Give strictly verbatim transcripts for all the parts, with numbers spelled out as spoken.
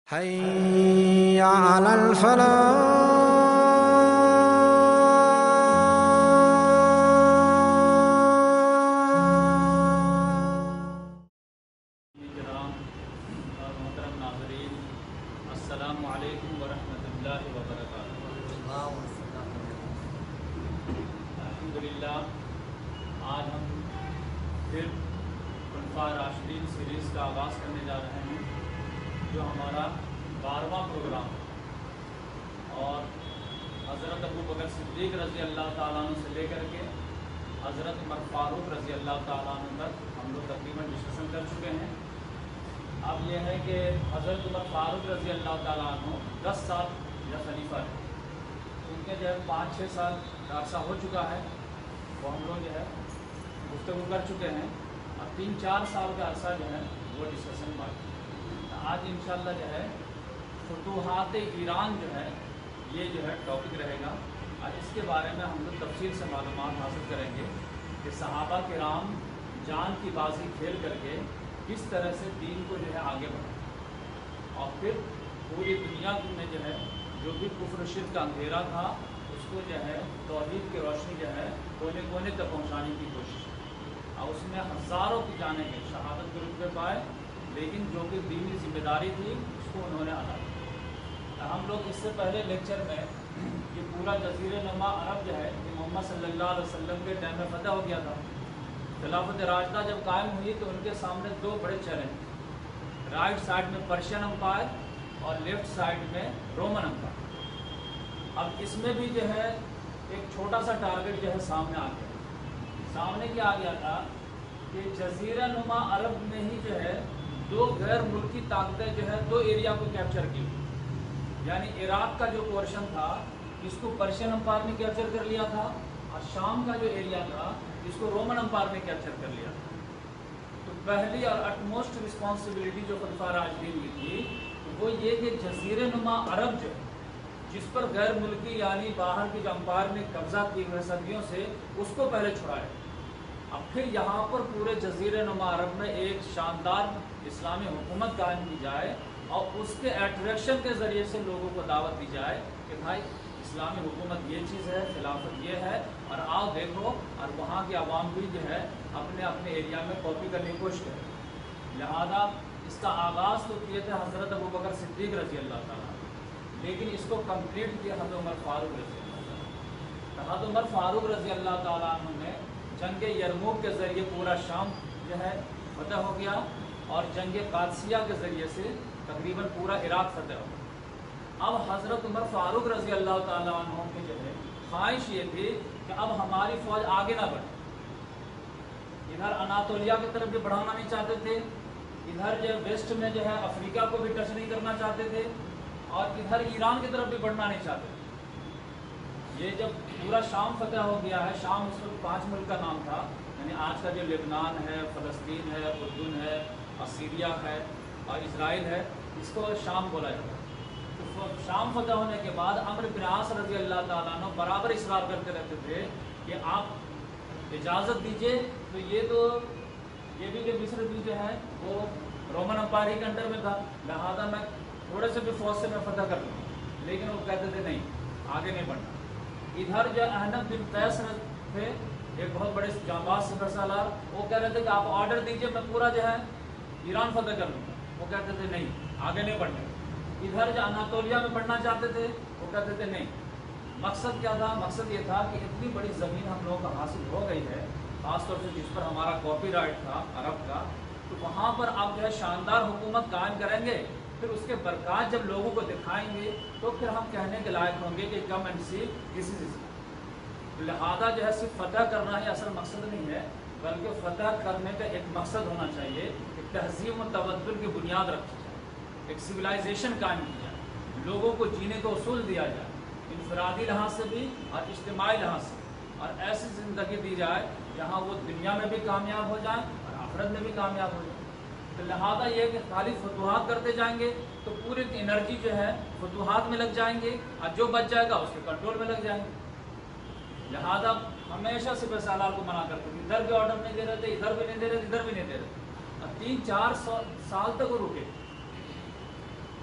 حي على الفلاح. محترم ناظرین، السلام علیکم ورحمۃ اللہ وبرکاتہ۔ الحمدللہ آج ہم پھر خلفاء راشدین سیریز کا آغاز کرنے جا رہے ہیں، جو ہمارا بارہواں پروگرام ہے، اور حضرت ابو بکر صدیق رضی اللہ تعالیٰ عنہ سے لے کر کے حضرت عمر فاروق رضی اللہ تعالیٰ عنہ تک ہم لوگ تقریباً ڈسکشن کر چکے ہیں۔ اب یہ ہے کہ حضرت عمر فاروق رضی اللہ تعالیٰ عنہ دس سال یا خلیفہ ہے، ان کے جو ہے پانچ چھ سال کا عرصہ ہو چکا ہے، وہ ہم لوگ جو ہے گفتگو کر چکے ہیں، اور تین چار سال کا عرصہ جو ہے وہ ڈسکشن باقی ہے۔ آج انشاءاللہ جو ہے فتوحات ایران جو ہے یہ جو ہے ٹاپک رہے گا، اور اس کے بارے میں ہم لوگ تفصیل سے معلومات حاصل کریں گے کہ صحابہ کرام جان کی بازی کھیل کر کے کس طرح سے دین کو جو ہے آگے بڑھا، اور پھر پوری دنیا میں جو ہے جو بھی کفر و شرک کا اندھیرا تھا اس کو جو ہے توحید کی روشنی جو ہے کونے کونے تک پہنچانے کی کوشش کی، اور اس میں ہزاروں کی جانیں گے شہادت کے رتبے پائے، لیکن جو کہ دینی ذمہ داری تھی اس کو انہوں نے ادا کیا۔ ہم لوگ اس سے پہلے لیکچر میں یہ پورا جزیرہ نما عرب جو ہے کہ محمد صلی اللہ علیہ وسلم کے ٹائم میں فتح ہو گیا تھا، خلافت راشدہ جب قائم ہوئی تو ان کے سامنے دو بڑے چیلنج، رائٹ سائڈ میں پرشین امپائر اور لیفٹ سائڈ میں رومن امپائر۔ اب اس میں بھی جو ہے ایک چھوٹا سا ٹارگٹ جو ہے سامنے آ گیا، سامنے کیا آ گیا تھا کہ جزیرہ نما عرب میں ہی جو ہے دو غیر ملکی طاقتیں جو ہے دو ایریا کو کیپچر کی، یعنی عراق کا جو پورشن تھا اس کو پرشین امپائر نے کیپچر کر لیا تھا، اور شام کا جو ایریا تھا اس کو رومن امپائر نے کیپچر کر لیا تھا۔ تو پہلی اور اٹموسٹ رسپانسبلٹی جو خلفاء راشدین کی تھی وہ یہ کہ جزیرہ نما عرب جو جس پر غیر ملکی یعنی باہر کی جو امپائر نے قبضہ کی ہوئے صدیوں سے اس کو پہلے چھڑائے، اب پھر یہاں پر پورے جزیرہ نما عرب میں ایک شاندار اسلامی حکومت قائم کی جائے، اور اس کے اٹریکشن کے ذریعے سے لوگوں کو دعوت دی جائے کہ بھائی اسلامی حکومت یہ چیز ہے، خلافت یہ ہے، اور آؤ دیکھو، اور وہاں کی عوام بھی جو ہے اپنے اپنے ایریا میں کاپی کرنے کی کوشش کرے۔ لہذا اس کا آغاز تو کیے تھے حضرت ابو بکر صدیق رضی اللہ تعالیٰ، لیکن اس کو کمپلیٹ کیا حضرت عمر فاروق رضی اللہ تعالیٰ۔ حضرت عمر فاروق رضی اللہ تعالیٰ عنہ نے جنگ یرموک کے ذریعے پورا شام جو ہے فتح ہو گیا، اور جنگ قادسیہ کے ذریعے سے تقریباً پورا عراق فتح ہو گیا۔ اب حضرت عمر فاروق رضی اللہ تعالیٰ عنہ کی جو ہے خواہش یہ تھی کہ اب ہماری فوج آگے نہ بڑھے، ادھر اناطولیہ کی طرف بھی بڑھانا نہیں چاہتے تھے، ادھر جو ویسٹ میں جو ہے افریقہ کو بھی ٹچ نہیں کرنا چاہتے تھے، اور ادھر ایران کی طرف بھی بڑھنا نہیں چاہتے تھے۔ یہ جب پورا شام فتح ہو گیا ہے، شام اس وقت پانچ ملک کا نام تھا، یعنی آج کا جو لبنان ہے، فلسطین ہے، اردن ہے، اور سیریا ہے، اور اسرائیل ہے، اس کو شام بولا جاتا ہے۔ تو شام فتح ہونے کے بعد عمرو بن عاص رضی اللہ تعالیٰ عنہ برابر اصرار کرتے رہتے تھے کہ آپ اجازت دیجئے، تو یہ تو یہ بھی کہ مصر بھی جو ہے وہ رومن امپائر ہی کے انڈر میں تھا، لہذا میں تھوڑے سے بھی فوج سے میں فتح کر لوں، لیکن وہ کہتے تھے نہیں، آگے نہیں بڑھنا۔ ادھر جو احنف بن قیس تھے، ایک بہت بڑے جانباز سپر سالار، وہ کہہ رہے تھے کہ آپ آرڈر دیجئے میں پورا جو ہے ایران فتح کر لوں گا، وہ کہتے تھے نہیں، آگے نہیں بڑھنا۔ ادھر جو اناطولیہ میں بڑھنا چاہتے تھے وہ کہتے تھے نہیں۔ مقصد کیا تھا؟ مقصد یہ تھا کہ اتنی بڑی زمین ہم لوگوں کو حاصل ہو گئی ہے، خاص طور سے جس پر ہمارا کاپی رائٹ تھا عرب کا، تو وہاں پر آپ جو ہے شاندار حکومت قائم کریں گے، پھر اس کے برکات جب لوگوں کو دکھائیں گے تو پھر ہم کہنے کے لائق ہوں گے کہ کم اینڈ سی دس از اسلام۔ لہٰذا جو ہے صرف فتح کرنا ہی اصل مقصد نہیں ہے، بلکہ فتح کرنے کا ایک مقصد ہونا چاہیے کہ تہذیب و تبدل کی بنیاد رکھی جائے، ایک سویلائزیشن قائم کی جائے، لوگوں کو جینے کا اصول دیا جائے، انفرادی لحاظ سے بھی اور اجتماعی لحاظ سے، اور ایسی زندگی دی جائے جہاں وہ دنیا میں بھی کامیاب ہو جائیں اور آخرت میں بھی کامیاب ہو جائیں۔ تو لہٰذا یہ کہ خالی فتوحات کرتے جائیں گے تو پوری انرجی جو ہے فتوحات میں لگ جائیں گے، اور جو بچ جائے گا اس کے کنٹرول میں لگ جائیں گے۔ لہٰذا ہمیشہ سپہ سالار کو منع کرتے تھے، ادھر بھی آرڈر نہیں دے رہے تھے، ادھر بھی نہیں دے رہے تھے، ادھر بھی نہیں دے رہے تھے، اور تین چار سال تک وہ رکے۔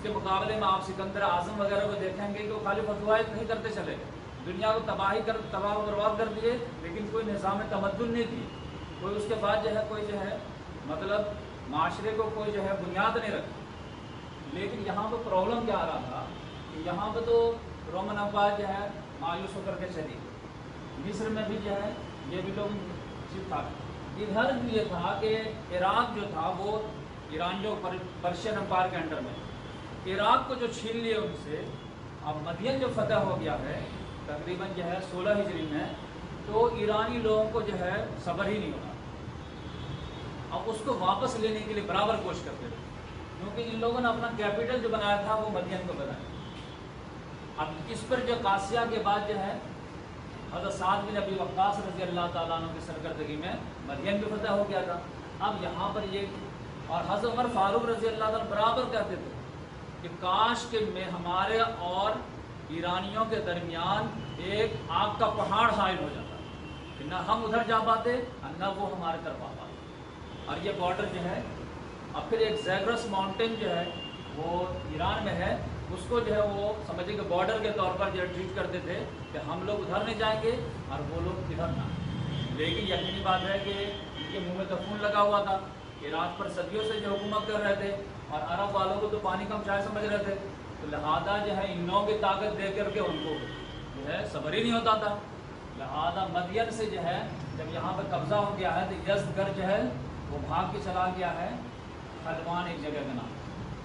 اس کے مقابلے میں آپ سکندر اعظم وغیرہ کو دیکھیں گے کہ وہ خالی فتوائے نہیں کرتے چلے گئے، دنیا کو تباہی کر تباہ و برباد کر دیے، لیکن کوئی نظام تمدن نہیں دی، کوئی اس کے بعد جو ہے کوئی جو ہے مطلب معاشرے کو کوئی جو ہے بنیاد نہیں رکھی۔ لیکن یہاں پہ پرابلم کیا آ رہا تھا کہ یہاں پہ تو رومن امپائر جو ہے مایوس ہو کر کے چلی، مصر میں بھی جو ہے یہ بھی لوگ ٹھیک ٹھاک، ادھر بھی یہ تھا کہ عراق جو تھا وہ ایرانیوں پرشین امپائر کے انڈر میں، عراق کو جو چھین لیے ان سے، اب مدین جو فتح ہو گیا ہے تقریباً جو ہے سولہ ہجری میں، تو ایرانی لوگوں کو جو ہے صبر ہی نہیں ہوتا، اب اس کو واپس لینے کے لیے برابر کوشش کرتے تھے، کیونکہ ان لوگوں نے اپنا کیپٹل جو بنایا تھا وہ مدین کو بنایا۔ اب اس پر جو قاسیہ کے بعد جو ہے حضرت سعد بن ابی وقاص رضی اللہ تعالیٰ عنہ کی سرکردگی میں مدین بھی فتح ہو گیا تھا۔ اب یہاں پر یہ اور حضرت عمر فاروق رضی اللہ تعالیٰ برابر کہتے تھے کہ کاش کہ میں ہمارے اور ایرانیوں کے درمیان ایک آگ کا پہاڑ حائل ہو جاتا کہ نہ ہم ادھر جا پاتے اور نہ وہ ہمارے طرف آ پاتے، اور یہ بارڈر جو ہے اب پھر ایک زیگرس ماؤنٹین جو ہے وہ ایران میں ہے، اس کو جو ہے وہ سمجھے کہ بارڈر کے طور پر جو ٹریٹ کرتے تھے کہ ہم لوگ ادھر نہیں جائیں گے اور وہ لوگ ادھر نہ، لیکن یقینی بات ہے کہ ان کے منہ میں تو خون لگا ہوا تھا، عراق پر صدیوں سے جو حکومت کر رہے تھے اور عرب والوں کو تو پانی کم چائے سمجھ رہے تھے، تو لہٰذا جو ہے ان لوگوں کی طاقت دے کر کے ان کو جو ہے صبر ہی نہیں ہوتا تھا، لہٰذا مدین سے جو ہے جب یہاں پہ قبضہ ہو گیا ہے تو یزدگرد جو ہے وہ بھاگ کے چلا گیا ہے حلوان ایک جگہ کا نام،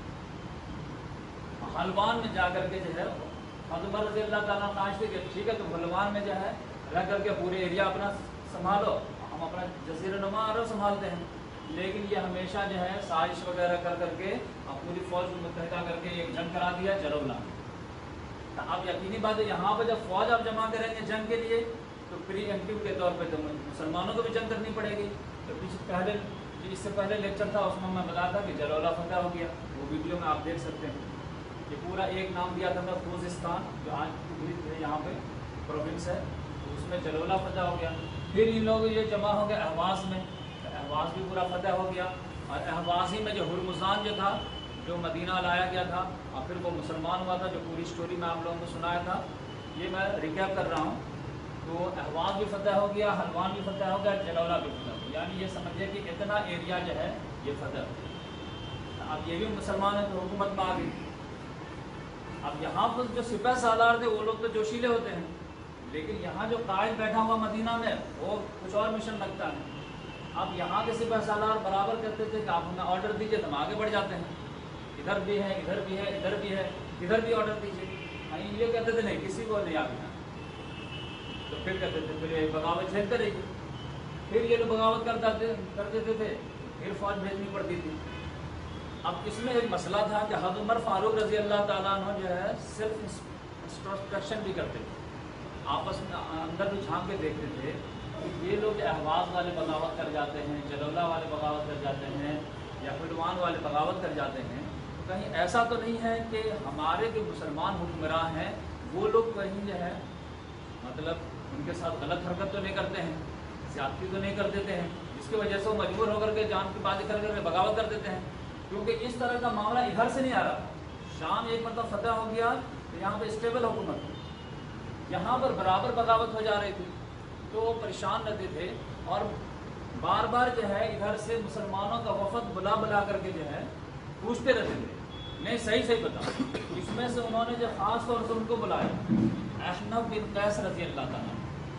حلوان میں جا کر کے جو ہے حضرت عمر رضی اللہ تعالیٰ خواہش تھی کہ ٹھیک ہے تم حلوان میں جو ہے رہ کر کے پورے ایریا اپنا سنبھالو، ہم اپنا جزیرہ نما عرب سنبھالتے ہیں، لیکن یہ ہمیشہ جو ہے سازش وغیرہ کر کر کے اب پوری فوج کو متحدہ کر کے ایک جنگ کرا دیا جلولا۔ اب یقینی بات ہے یہاں پہ جب فوج آپ جمع کریں گے جنگ کے لیے تو پری ایمپٹیو کے طور پہ تو مسلمانوں کو بھی جنگ کرنی پڑے گی، تو پیچھے پہلے اس سے پہلے لیکچر تھا اس میں میں بتایا تھا کہ جلولا فتح ہو گیا، وہ ویڈیو میں آپ دیکھ سکتے ہیں، یہ پورا ایک نام دیا تھا خوزستان جو آج یہاں پہ پروونس ہے، اس میں جلولا فتح ہو گیا، پھر ان لوگ یہ جمع ہو گئے اہواز میں، اہواز بھی پورا فتح ہو گیا، اور اہواز ہی میں جو ہرمزان جو تھا جو مدینہ لایا گیا تھا اور پھر وہ مسلمان ہوا تھا، جو پوری سٹوری میں آپ لوگوں کو سنایا تھا، یہ میں ریکیپ کر رہا ہوں، تو اہواز بھی فتح ہو گیا، حلوان بھی فتح ہو گیا، جلولا بھی فتح ہو گیا، یعنی یہ سمجھے کہ اتنا ایریا جو ہے یہ فتح ہو گیا۔ اب یہ بھی مسلمان ہیں تو حکومت میں آ گئی، اب یہاں پر جو سپہ سالار تھے وہ لوگ تو جوشیلے ہوتے ہیں، لیکن یہاں جو قائد بیٹھا ہوا مدینہ میں وہ کچھ اور مشن رکھتا ہے۔ اب یہاں کے سپہ سالار برابر کہتے تھے کہ آپ ہمیں آرڈر دیجیے تو ہم آگے بڑھ جاتے ہیں، ادھر بھی ہے ادھر بھی ہے ادھر بھی ہے ادھر بھی آرڈر دیجیے، یہ کہتے تھے نہیں کسی کو نہیں آگے، تو پھر کہتے تھے پھر یہ بغاوت جھیلتے رہیے، پھر یہ لوگ بغاوت کرتا کر دیتے تھے، پھر فوج بھیجنی پڑتی تھی۔ اب اس میں ایک مسئلہ تھا کہ حضرت عمر فاروق رضی اللہ تعالیٰ عنہ جو ہے صرف انسٹرکشن بھی کرتے تھے، آپس میں اندر بھی جھانک کے دیکھتے تھے کہ یہ لوگ اہواز والے بغاوت کر جاتے ہیں، جلولہ والے بغاوت کر جاتے ہیں یا حلوان والے بغاوت کر جاتے ہیں، کہیں ایسا تو نہیں ہے کہ ہمارے جو مسلمان حکمراں ہیں وہ لوگ کہیں جو ہے مطلب ان کے ساتھ غلط حرکت تو نہیں کرتے ہیں، زیادتی تو نہیں کر دیتے ہیں، جس کی وجہ سے وہ مجبور ہو کر کے جان کی بازی کر کر کے بغاوت کر دیتے ہیں، کیونکہ اس طرح کا معاملہ ادھر سے نہیں آ رہا۔ شام ایک مرتبہ فتح ہو گیا تو یہاں پہ اسٹیبل حکومت تھی، یہاں پر برابر بغاوت ہو جا رہی تھی، تو پریشان رہتے تھے اور بار بار جو ہے ادھر سے مسلمانوں کا وفد بلا بلا کر کے جو ہے پوچھتے رہتے تھے نہیں صحیح صحیح بتاؤ۔ اس میں سے انہوں نے جو خاص طور سے ان کو بلایا احنف بن قیس رضی اللہ تعالیٰ،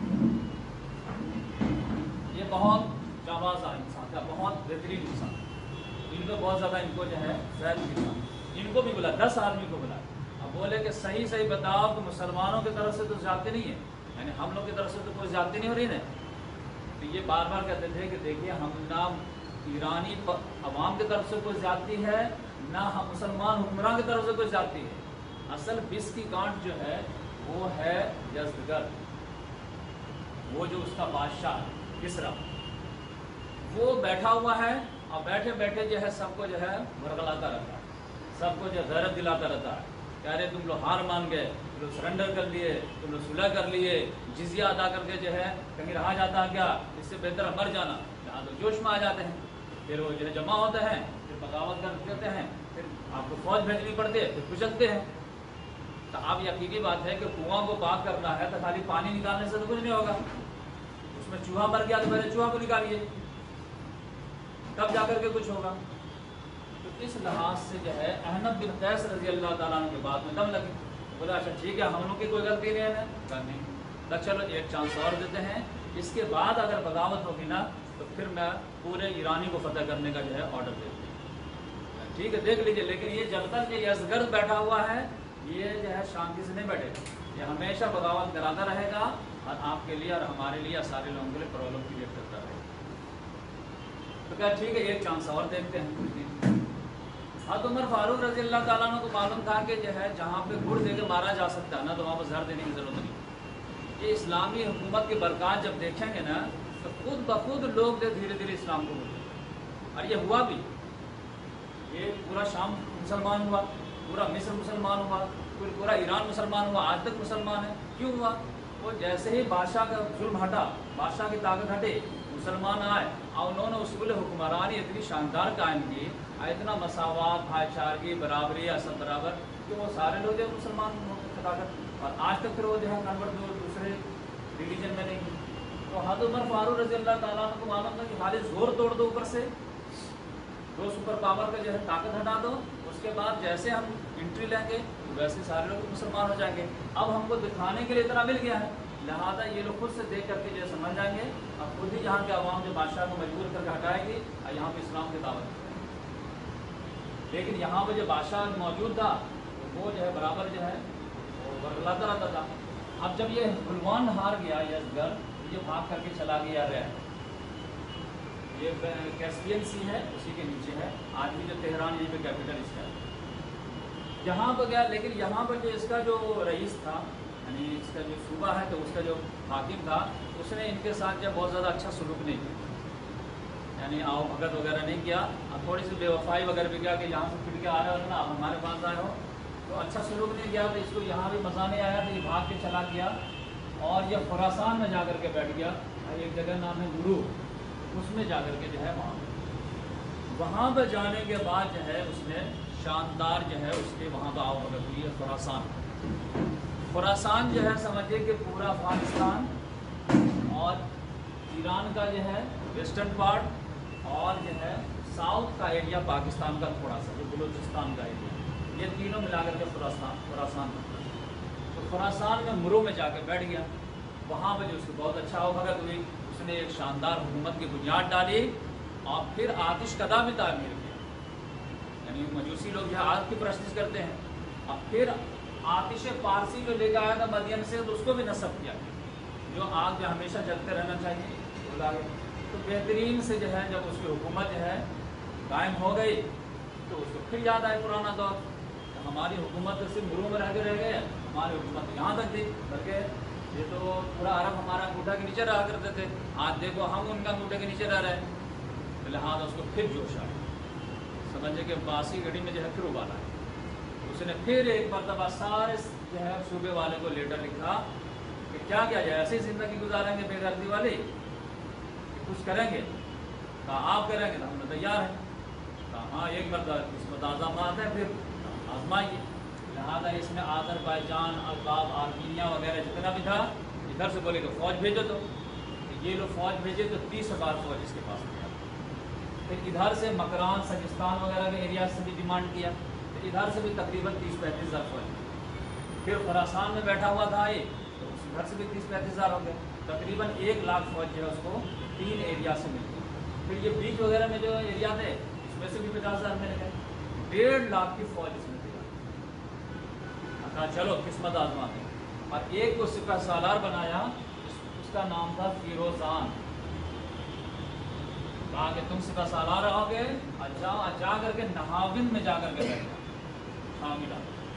یہ بہت جانباز انسان تھا، بہت بہترین انسان، ان کو بہت زیادہ ان کو جو ہے فیض ملا، ان کو بھی بلا دس آدمی کو بلا، اب بولے کہ صحیح صحیح بتاؤ کہ مسلمانوں کی طرف سے تو زیادتی نہیں ہے، یعنی ہم لوگ کی طرف سے تو کوئی زیادتی نہیں ہو رہی نا، تو یہ بار بار کہتے تھے کہ دیکھیے ہم نہ ایرانی عوام کی طرف سے کوئی زیادتی ہے نہ ہم مسلمان حکمراں کی طرف سے کوئی زیادتی ہے، اصل بس کی گانٹ جو ہے وہ ہے یزدگرد، وہ جو اس کا بادشاہ ہے کسریٰ، وہ بیٹھا ہوا ہے اور بیٹھے بیٹھے جو ہے سب کو جو ہے ورغلاتا رہتا ہے، سب کو جو غیرت دلاتا رہتا ہے کہ ارے تم لوگ ہار مان گئے، تم لوگ سرنڈر کر لیے، تم لوگ صلح کر لیے، جزیہ ادا کر کے جو ہے کہیں رہا جاتا ہے کیا، اس سے بہتر مر جانا، یہاں تو جوش میں آ جاتے ہیں، پھر وہ جو ہے جمع ہوتے ہیں، پھر بغاوت کرتے ہیں، پھر آپ کو فوج بھیجنی پڑتی ہے، پھر کچلتے ہیں. تو اب یقینی بات ہے کہ کنواں کو پاک کرنا ہے تو خالی پانی نکالنے سے تو کچھ نہیں ہوگا. اس میں چوہا مر گیا تو پہلے چوہا کو نکالیے تب جا کر کے کچھ ہوگا. تو اس لحاظ سے جو ہے احنف بن قیس رضی اللہ تعالیٰ عنہ کے بعد میں دم لگی. بولا اچھا ٹھیک ہے ہم لوگ کی کوئی غلطی نہیں ہے نا نہیں تو چلو ایک چانس اور دیتے ہیں. اس کے بعد اگر بغاوت ہوگی نا تو پھر میں پورے ایرانی کو فتح کرنے کا جو ہے آرڈر دے دوں. ٹھیک ہے دیکھ لیجیے. لیکن یہ جب تک یہ یزگرد بیٹھا ہوا ہے یہ جو ہے شانتی سے نہیں بیٹھے گا. یہ ہمیشہ بغاوت کراتا رہے گا اور آپ کے لیے اور ہمارے لیے سارے لوگوں کے لیے پرابلم کریٹ کرتا رہے گا. تو کہا ٹھیک ہے ایک چانس اور دیکھتے ہیں. حضرت عمر فاروق رضی اللہ تعالیٰ عنہ کو معلوم تھا کہ جو ہے جہاں پہ گڑ دے کے مارا جا سکتا ہے نا تو وہاں پر زہر دینے کی ضرورت نہیں. یہ اسلامی حکومت کے برکات جب دیکھیں گے نا تو خود بخود لوگ دھیرے دھیرے اسلام کو بولتے ہیں. اور یہ ہوا بھی. یہ پورا شام مسلمان ہوا, پورا مصر مسلمان ہوا, پورا ایران مسلمان ہوا, آج تک مسلمان ہے. کیوں ہوا؟ وہ جیسے ہی بادشاہ کا ظلم ہٹا, بادشاہ کی طاقت ہٹے, مسلمان آئے اور انہوں نے اصول حکمرانی اتنی شاندار قائم کی, اتنا مساوات, بھائی چارگی, برابری, سب برابر, کہ وہ سارے لوگ جو مسلمان طاقت. اور آج تک پھر وہ جو ہے کنورٹ جو دوسرے ریلیجن میں نہیں. تو حضرت عمر فاروق رضی اللہ تعالیٰ عنہ کو معلوم تھا کہ خالی زور توڑ دو اوپر سے, دو سپر پاور کا جو ہے طاقت ہٹا دو, اس کے بعد جیسے ہم انٹری لیں گے ویسے سارے لوگ مسلمان ہو جائیں گے. اب ہم کو دکھانے کے لیے اتنا مل گیا ہے, لہٰذا یہ لوگ خود سے دیکھ کر کے جو سمجھ جائیں گے. اب خود ہی جہاں کے عوام جو بادشاہ کو مجبور کر کے ہٹائے گی اور یہاں پہ اسلام کی دعوت. لیکن یہاں پہ جو بادشاہ موجود تھا وہ جو ہے برابر جو ہے وہ برلاتا رہتا تھا. اب جب یہ بلوان ہار گیا یزگر, یہ بھاگ کر کے چلا گیا رہ, یہ کیسپین سی ہے اسی کے نیچے ہے, آج بھی جو تہران یہیں پہ کیپٹل اس کا ہے, یہاں پہ گیا. لیکن یہاں پر جو اس کا جو رئیس تھا, یعنی اس کا جو صوبہ ہے تو اس کا جو حاکم تھا, اس نے ان کے ساتھ جو بہت زیادہ اچھا سلوک نہیں کیا, یعنی آؤ بھگت وغیرہ نہیں کیا. اب تھوڑی سی بے وفائی وغیرہ بھی کیا کہ یہاں سے پھر کے آ رہے ہو نا, آپ ہمارے پاس آئے ہو, تو اچھا سلوک نہیں کیا. تو اس کو یہاں بھی مزہ نہیں آیا تو یہ بھاگ کے چلا گیا اور یہ خراسان میں جا کر کے بیٹھ گیا. ایک جگہ نام ہے گرو, اس میں جا کر کے جو ہے وہاں وہاں پہ جانے کے بعد جو ہے اس نے شاندار جو ہے اس کے وہاں پہ آؤ بھگت ہوئی ہے. خراسان خراسان جو ہے سمجھے کہ پورا افغانستان اور ایران کا جو ہے ویسٹرن پارٹ اور جو ہے ساؤتھ کا ایریا پاکستان کا تھوڑا سا جو بلوچستان کا ایریا, یہ تینوں ملا کر کے خراسان خراسان تو خراسان میں مرو میں جا کے بیٹھ گیا. وہاں پہ جو اس کو بہت اچھا ہو بھگت ہوئی, اس نے ایک شاندار حکومت کی بنیاد ڈالی اور پھر آتش کدا بھی تعمیر کیا. یعنی مجوسی لوگ جو آگ کی پرستش کرتے ہیں, اب پھر آتش پارسی جو لے کے آیا تھا مدین سے تو اس کو بھی نصب کیا, جو آگ جو ہمیشہ جلتے رہنا چاہیے وہ لا گئے. تو بہترین سے جو ہے جب اس کی حکومت جو ہے قائم ہو گئی تو اس کو پھر یاد آئے پرانا دور, ہماری حکومت صرف گروہ میں رہ کے رہ گئے, ہماری حکومت یہاں تک تھی, بلکہ یہ تو پورا عرب ہمارا انگوٹھا کے نیچے رہا کرتے تھے, آج دیکھو ہم ان کا انگوٹھے کے نیچے رہ رہے ہیں. لہٰذا اس کو پھر جوش آیا, سمجھے کہ باسی گھڑی میں جو ہے پھر ابالا ہے. اس نے پھر ایک مرتبہ سارے جو ہے صوبے والے کو لیٹر لکھا کہ کیا کیا جائے, ایسی زندگی گزاریں گے بے غرضی والی کہ کچھ کریں گے, کہا آپ کریں گے تو ہم نے تیار ہیں. کہا ہاں ایک مرتبہ قسمت آزمات ہے پھر آزمائیے. لہٰذا اس میں آذربائیجان, الباب, آرمینیا وغیرہ جتنا بھی تھا ادھر سے بولے کہ فوج بھیجو, تو یہ لوگ فوج بھیجے تو تیس ہزار فوج اس کے پاس گیا. پھر ادھر سے مکران, سجستان وغیرہ کے ایریا سے بھی ڈیمانڈ کیا, پھر ادھر سے بھی تقریباً تیس پینتیس ہزار فوج. پھر خراسان میں بیٹھا ہوا تھا یہ, تو اس ادھر سے بھی تیس پینتیس ہزار ہو گئے. تقریباً ایک لاکھ فوج جو ہے اس کو تین ایریا سے مل گئی. پھر یہ بیچ وغیرہ میں جو ایریا تھے اس میں سے بھی پچاس ہزار مل گئے. ڈیڑھ لاکھ کی فوج اس میں تھی. کہا چلو قسمت آزماتے ہیں. اور ایک کو سپہ سالار بنایا, اس کا نام تھا فیروزان. کہا کہ تم سپہ سالار رہو گے اور جا جا کر کے نہاون میں جا کر کے بیٹھ جاؤ شامل.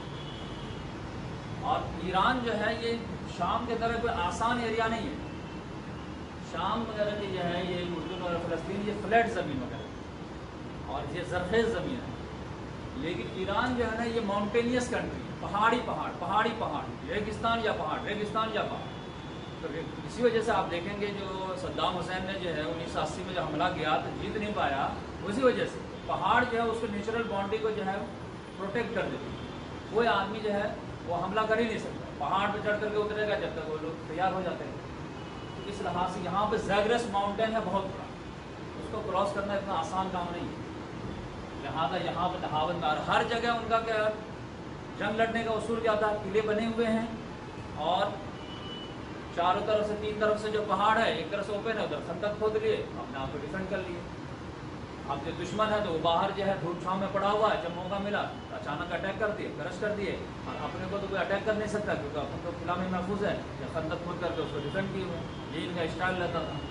اور ایران جو ہے یہ شام کی طرح کوئی آسان ایریا نہیں ہے. شام وغیرہ کی جو ہے یہ اردن اور فلسطین یہ فلیٹ زمین وغیرہ اور یہ زرخیز زمین ہے. لیکن ایران جو ہے نا یہ ماؤنٹینیس کنٹری, پہاڑی پہاڑ پہاڑی پہاڑ, ریگستان یا پہاڑ, ریگستان یا پہاڑ. تو اسی وجہ سے آپ دیکھیں گے جو صدام حسین نے جو ہے انیس سو اسی میں جو حملہ کیا تو جیت نہیں پایا, اسی وجہ سے पहाड़ जो है उसको नेचुरल बाउंड्री को जो है प्रोटेक्ट कर देती है। कोई आदमी जो है वो हमला कर ही नहीं सकता, पहाड़ पे चढ़ करके उतरेगा जब तक वो लोग तैयार हो जाते हैं। तो इस लिहाज से यहाँ पे ज़ैग्रस माउंटेन है बहुत बड़ा, उसको क्रॉस करना इतना आसान काम नहीं है। लिहाजा यहाँ पर नहावत में हर जगह उनका क्या जंग लड़ने का उसूल क्या था, किले बने हुए हैं और चारों तरफ से तीन तरफ से जो पहाड़ है एक तरफ से ओपन है, उधर खंदक खोद लिए, अपने आप को डिफेंड कर लिए। अब जो दुश्मन है तो वो बाहर जो है धूप छाँव में पड़ा हुआ है, जब मौका मिला तो अचानक अटैक कर दिए, क्रश कर दिए। और अपने को तो कोई अटैक कर नहीं सकता क्योंकि अपन तो किला में महफूज है, या खंदक खोद करके उसको डिफेंड किए हुए, ये इनका स्टाइल रहता था।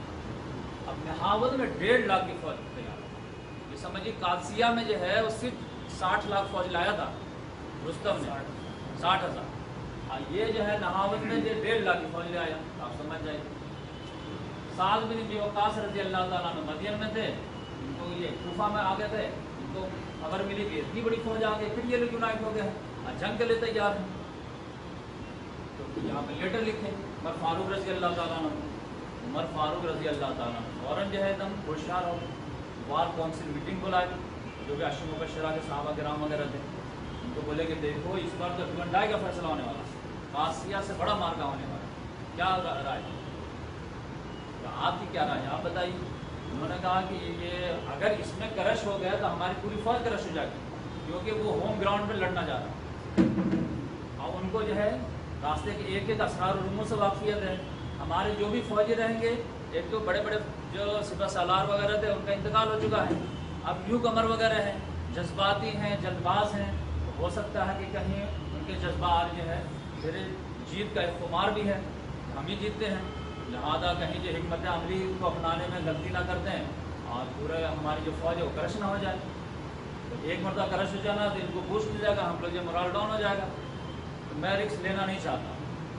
अब नहावत में डेढ़ लाख की फौज तैयार, ये समझिए कादसिया में जो है वो सिर्फ साठ लाख फौज लाया था रुस्तम ने, साठ हज़ार। ये जो है नहावत में जो डेढ़ लाख की फौज ले आया, आप समझ जाइए। साल बिन अबी वक्कास रज़ी अल्लाह ताला अन्हु मदीन में थे, इनको ये कूफा में आ गए थे, इनको खबर मिली कि इतनी बड़ी फौज आ गई, फिर ये लोग यूनाइट हो गए हैं, जंग के लिए तैयार हैं। तो यहाँ पे लेटर लिखे उमर फारूक रज़ी अल्लाह ताला अन्हु, उमर फारूक रज़ी अल्लाह ताला अन्हु फौरन जो है एकदम होशियार हो वार काउंसिल मीटिंग बुलाई, जो कि अशर मुबश्शरा के सहाबा किराम वगैरह थे। उनको बोले कि देखो इस बार तो डुगंडाई का फैसला होने वाला, कासिया से बड़ा मार्का होने वाला, क्या राय? तो आपकी क्या राय है, आप बताइए। उन्होंने कहा कि ये अगर इसमें क्रश हो गया तो हमारी पूरी फौज क्रश हो जाएगी, क्योंकि वो होम ग्राउंड पे लड़ना जा रहा है। और उनको जो है रास्ते के एक एक असरार रूमों से वाकियत है। हमारे जो भी फौजी रहेंगे, एक तो बड़े बड़े जो सिपह सालार वगैरह थे उनका इंतकाल हो चुका है, अब न्यू कमर वगैरह हैं, जज्बाती हैं, जल्दबाज हैं, तो हो सकता है कि कहीं उनके जज्बात जो है फिर जीत का एक खुमार भी है, हम ही जीतते हैं, लिहाजा कहीं जो हिकमत अमली को अपनाने में गलती ना करते हैं और पूरे हमारी जो फौज है वो क्रश ना हो जाए। तो एक मरतबा क्रश हो जाना तो इनको बूस्ट मिल जाएगा, हम लोग जो मोरल डाउन हो जाएगा। तो मैं रिस्क लेना नहीं चाहता।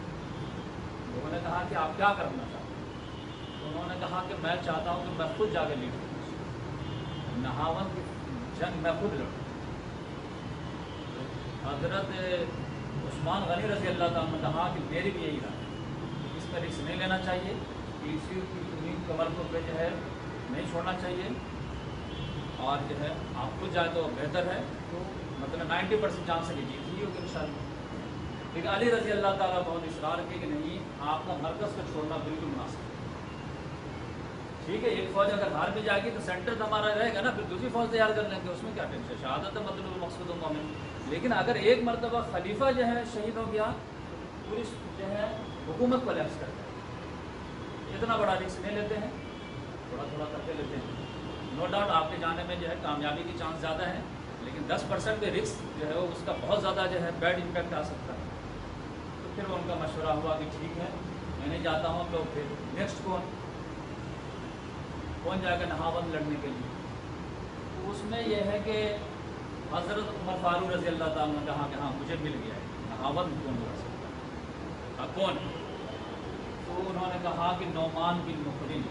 लोगों ने कहा कि आप क्या करना चाहते हैं? तो उन्होंने कहा कि मैं चाहता हूँ कि मैं खुद जाकर लीड करूँ, नहावन की जंग मैं खुद लड़ूँ। हजरत उस्मान गनी रज़ी अल्लाह ताला ने कहा कि मेरी भी यही राय है, इसमें रिस्क नहीं लेना चाहिए, इसी की कमर को पे जो है नहीं छोड़ना चाहिए, और जो है आप खुद जाए तो बेहतर है। तो मतलब नाइन्टी परसेंट चांस है कि जीत ही होगी इंशाअल्लाह। लेकिन अली रज़ी अल्लाह ताला बहुत इसरार किए कि नहीं, आपका मरकज़ को छोड़ना बिल्कुल मुनासिब है। ठीक है, एक फौज अगर बाहर भी जाएगी तो सेंटर तो हमारा रहेगा ना, फिर दूसरी फौज तैयार कर लेंगे, उसमें क्या टेंशन, शहादत है मतलब मकसूद मोमिन। लेकिन अगर एक मरतबा खलीफा जो है शहीद हो गया तो पुलिस जो है हुकूमत को लैप्स कर जाएगी। इतना बड़ा रिस्क नहीं लेते हैं, थोड़ा थोड़ा करके लेते हैं। नो डाउट आपके जाने में जो है कामयाबी की चांस ज़्यादा है, लेकिन दस परसेंट के रिस्क जो है वो उसका बहुत ज़्यादा जो है बैड इम्पैक्ट आ सकता है। तो फिर उनका मशवरा हुआ कि ठीक है मैं नहीं जाता हूँ, तो फिर नेक्स्ट कौन कौन जाएगा नहावंद लड़ने के लिए? तो उसमें यह है कि हज़रत उमर फारूक रज़ी अल्लाह ताला ने कहा कि हाँ मुझे मिल गया है, नहावंद कौन लड़ सकता है? हाँ कौन? तो उन्होंने कहा कि नौमान बिन मुक़रिन।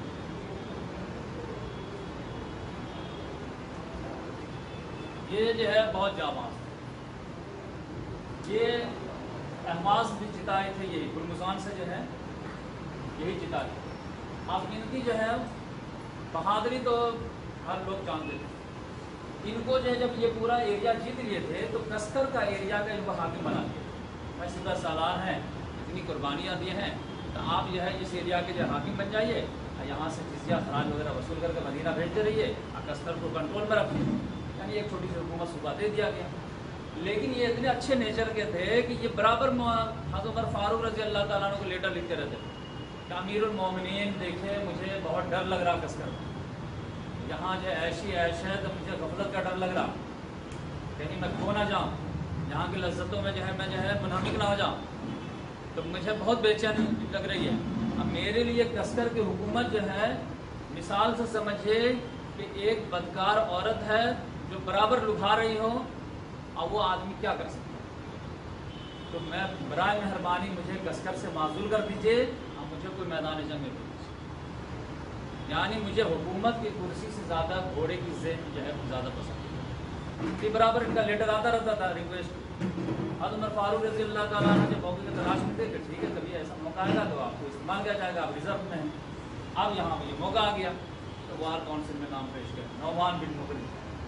ये जो है बहुत जाबाज है, ये अहमास भी जिताए थे, यही गुलमुजान से जो है यही जिताए। अब इनकी जो है बहादुरी तो हर लोग जानते थे। इनको जो है जब ये पूरा एरिया जीत लिए थे तो कस्कर का एरिया का इनको हाकिम बना दिया। मैं सिपह सालार हैं, इतनी कुर्बानियाँ दी हैं, तो आप जो है इस एरिया के जो हाकिम बन जाइए, यहाँ से जिजिया खराज वगैरह वसूल करके मदीना भेजते रहिए और कस्कर को कंट्रोल में रखिए। यानी एक छोटी सी हुकूमत सुबह दे दिया गया। लेकिन ये इतने अच्छे नेचर के थे कि ये बराबर हज़रत उमर फारूक रज़ी अल्लाह ताला को लेटर लिखते रहते थे कि अमीरुल मोमिनीन देखे मुझे बहुत डर लग रहा कस्कर, यहाँ जो ऐशी ऐश है तो मुझे गफलत का डर लग रहा, कहीं मैं खो ना जाऊँ, यहाँ की लज्जतों में जो है मैं जो है मुनाफिक ना हो जाऊँ, तो मुझे बहुत बेचैनी लग रही है। अब मेरे लिए कस्कर की हुकूमत जो है मिसाल से समझिए कि एक बदकार औरत है जो बराबर लुभा रही हो, और वो आदमी क्या कर सकता है? तो मैं बराए मेहरबानी मुझे कस्कर से माजूल कर दीजिए और मुझे कोई मैदान जंग में भेज। यानी मुझे हुकूमत की कुर्सी से ज़्यादा घोड़े की ज़ेब जो है ज़्यादा पसंद है। बराबर इनका लेटर आता रहता था रिक्वेस्ट। हज़रत उमर फारूक रज़ी अल्लाह ताला ने जब मौके की तलाश में थे कि ठीक है कभी ऐसा मौका आएगा तो आपको इस्तेमाल किया जाएगा, आप रिजर्व में हैं। अब यहाँ ये मौका आ गया तो वार काउंसिल में नाम पेश किया नौमान बिन मुक़रिन।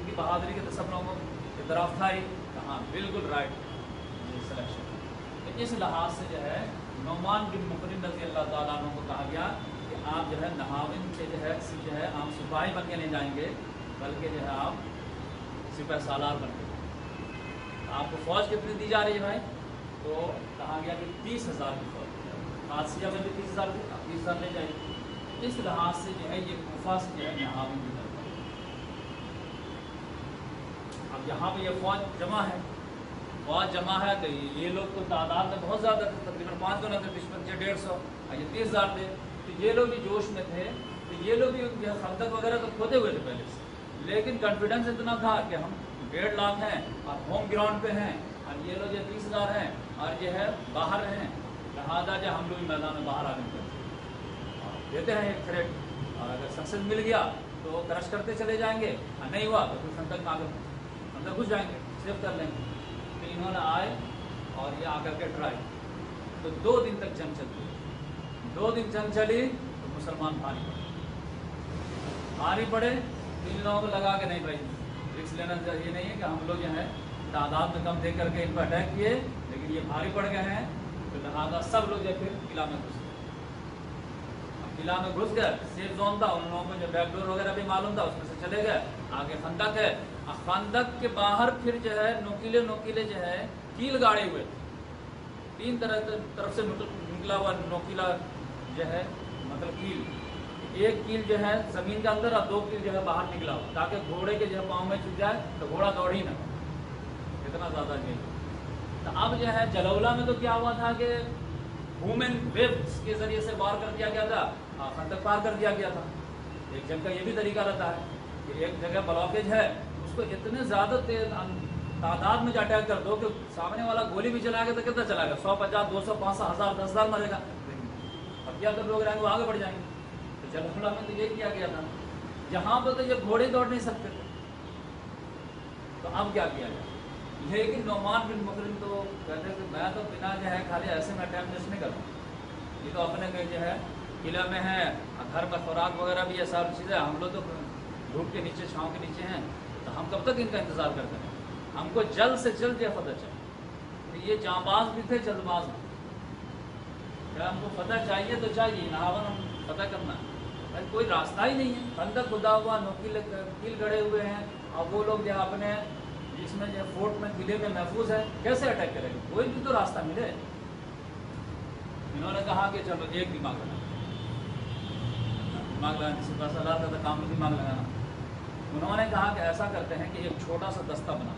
ان کی بہادری کے تو سب لوگوں کو اعتراف تھا ہی، کہاں بالکل رائٹ سلیکشن۔ اس لحاظ سے جو ہے نعمان بن مقرن رضی اللہ تعالیٰ عنہ کو کہا گیا کہ آپ جو ہے نہاون کے جو ہے جو ہے آپ سپاہی بن کے نہیں جائیں گے، بلکہ جو ہے آپ سپہ سالار بن کے جائیں گے۔ آپ کو فوج کتنی دی جا رہی ہے بھائی؟ تو کہا گیا کہ تیس ہزار کی فوج، حادثیہ میں بھی تیس ہزار کی تیس ہزار لے جائے گی۔ اس لحاظ سے جو ہے یہ کوفہ سے جو ہے نہاون کی طرف۔ اب یہاں پہ یہ فوج جمع ہے، فوج جمع ہے تو یہ لوگ تو تعداد میں بہت زیادہ تھے، تقریباً پانچ گنا تھے، پچپن ڈیڑھ سو، یہ تیس ہزار تھے، تو یہ لوگ بھی جوش میں تھے، تو یہ لوگ بھی خندق وغیرہ تو کھودے ہوئے تھے پہلے سے، لیکن کانفیڈنس اتنا تھا کہ ہم ڈیڑھ لاکھ ہیں اور ہوم گراؤنڈ پہ ہیں، اور یہ لوگ یہ تیس ہزار ہیں اور یہ ہے باہر ہیں، لہٰذا جو ہم لوگ بھی میدان میں باہر آنے کو دیتے ہیں ایک تھریٹ، اور اگر سکسیز مل گیا تو کرش کرتے چلے جائیں گے، اور نہیں ہوا تو پھر خندق میں آگے اندر گھس جائیں گے، سیو کر لیں گے۔ تو انہوں نے آئے اور یہ آ کر کے ٹرائی، تو دو دن تک جنگ چلتی، دو دن جنگ چلی تو مسلمان بھاری پڑے بھاری پڑے تو ان لوگوں کو لگا کہ نہیں بھائی رسک لینا یہ نہیں ہے کہ ہم لوگ جو ہے تعداد میں کم دے کر کے ان پر اٹیک کیے، لیکن یہ بھاری پڑ گئے ہیں، تو لہٰذا سب لوگ جو پھر قلعہ میں گھس گئے۔ اب قلعہ میں گھس گئے، سیف زون تھا، ان لوگوں کو جو بیک ڈور وغیرہ بھی معلوم تھا، اس میں سے چلے گئے، آگے خندق ہے، خندق کے باہر پھر جو ہے نوکیلے نوکیلے جو ہے کیل گاڑے ہوئے تھے، تین طرح طرف سے نکلا ہوا نوکیلا جو ہے مطلب کیل، ایک کیل جو ہے زمین کے اندر اور دو کیل جو ہے باہر نکلا ہوا، تاکہ گھوڑے کے جو ہے پاؤں میں چھپ جائے تو گھوڑا دوڑ ہی نہ، اتنا زیادہ نہیں۔ تو اب جو ہے جلولہ میں تو کیا ہوا تھا کہ وومن ویبس کے ذریعے سے بار کر دیا گیا تھا، خندق پار کر دیا گیا تھا۔ ایک جنگ کا یہ بھی طریقہ رہتا ہے کہ ایک جگہ بلاکیج ہے، اس کو اتنے زیادہ تعداد میں اٹیک کر دو کہ سامنے والا گولی بھی چلائے گا تو کتنا چلائے گا، سو پچاس دو سو پانچ سو ہزار دس ہزار مرے گا، اب کیا کر لوگ رہیں گے وہ آگے بڑھ جائیں گے۔ تو جلولہ میں تو یہ کیا گیا تھا، جہاں پہ تو یہ گھوڑے دوڑ نہیں سکتے تھے، تو اب کیا کیا جائے۔ لیکن نعمان بن مقرن تو کہتے ہیں کہ میں تو بنا جو ہے خالی ایسے میں ٹائم ویسٹ نہیں کروں، یہ تو اپنے جو ہے قلعہ میں ہے، گھر میں خوراک وغیرہ بھی یہ ساری چیزیں، ہم لوگ تو دھوپ کے نیچے چھاؤں کے نیچے ہیں، تو ہم کب تک ان کا انتظار کرتے ہیں، ہم کو جلد سے جلد یہ فتح چاہیے۔ تو یہ جاں باز بھی تھے، جلد باز بھی، کیا ہم کو فتح چاہیے تو چاہیے، نہاون ہم فتح کرنا ہے، بھائی کوئی راستہ ہی نہیں ہے، خندق کھدا ہوا، نوکیل کیل گڑے ہوئے ہیں، اور وہ لوگ جو اپنے جس میں جو فورٹ میں قلعے میں محفوظ ہے، کیسے اٹیک کریں گے، کوئی بھی تو راستہ ملے۔ انہوں نے کہا کہ چلو ایک دماغ لگانا، دماغ لگانے سے پیسہ لاتا تھا، کام میں دماغ لگانا۔ انہوں نے کہا کہ ایسا کرتے ہیں کہ ایک چھوٹا سا دستہ بنا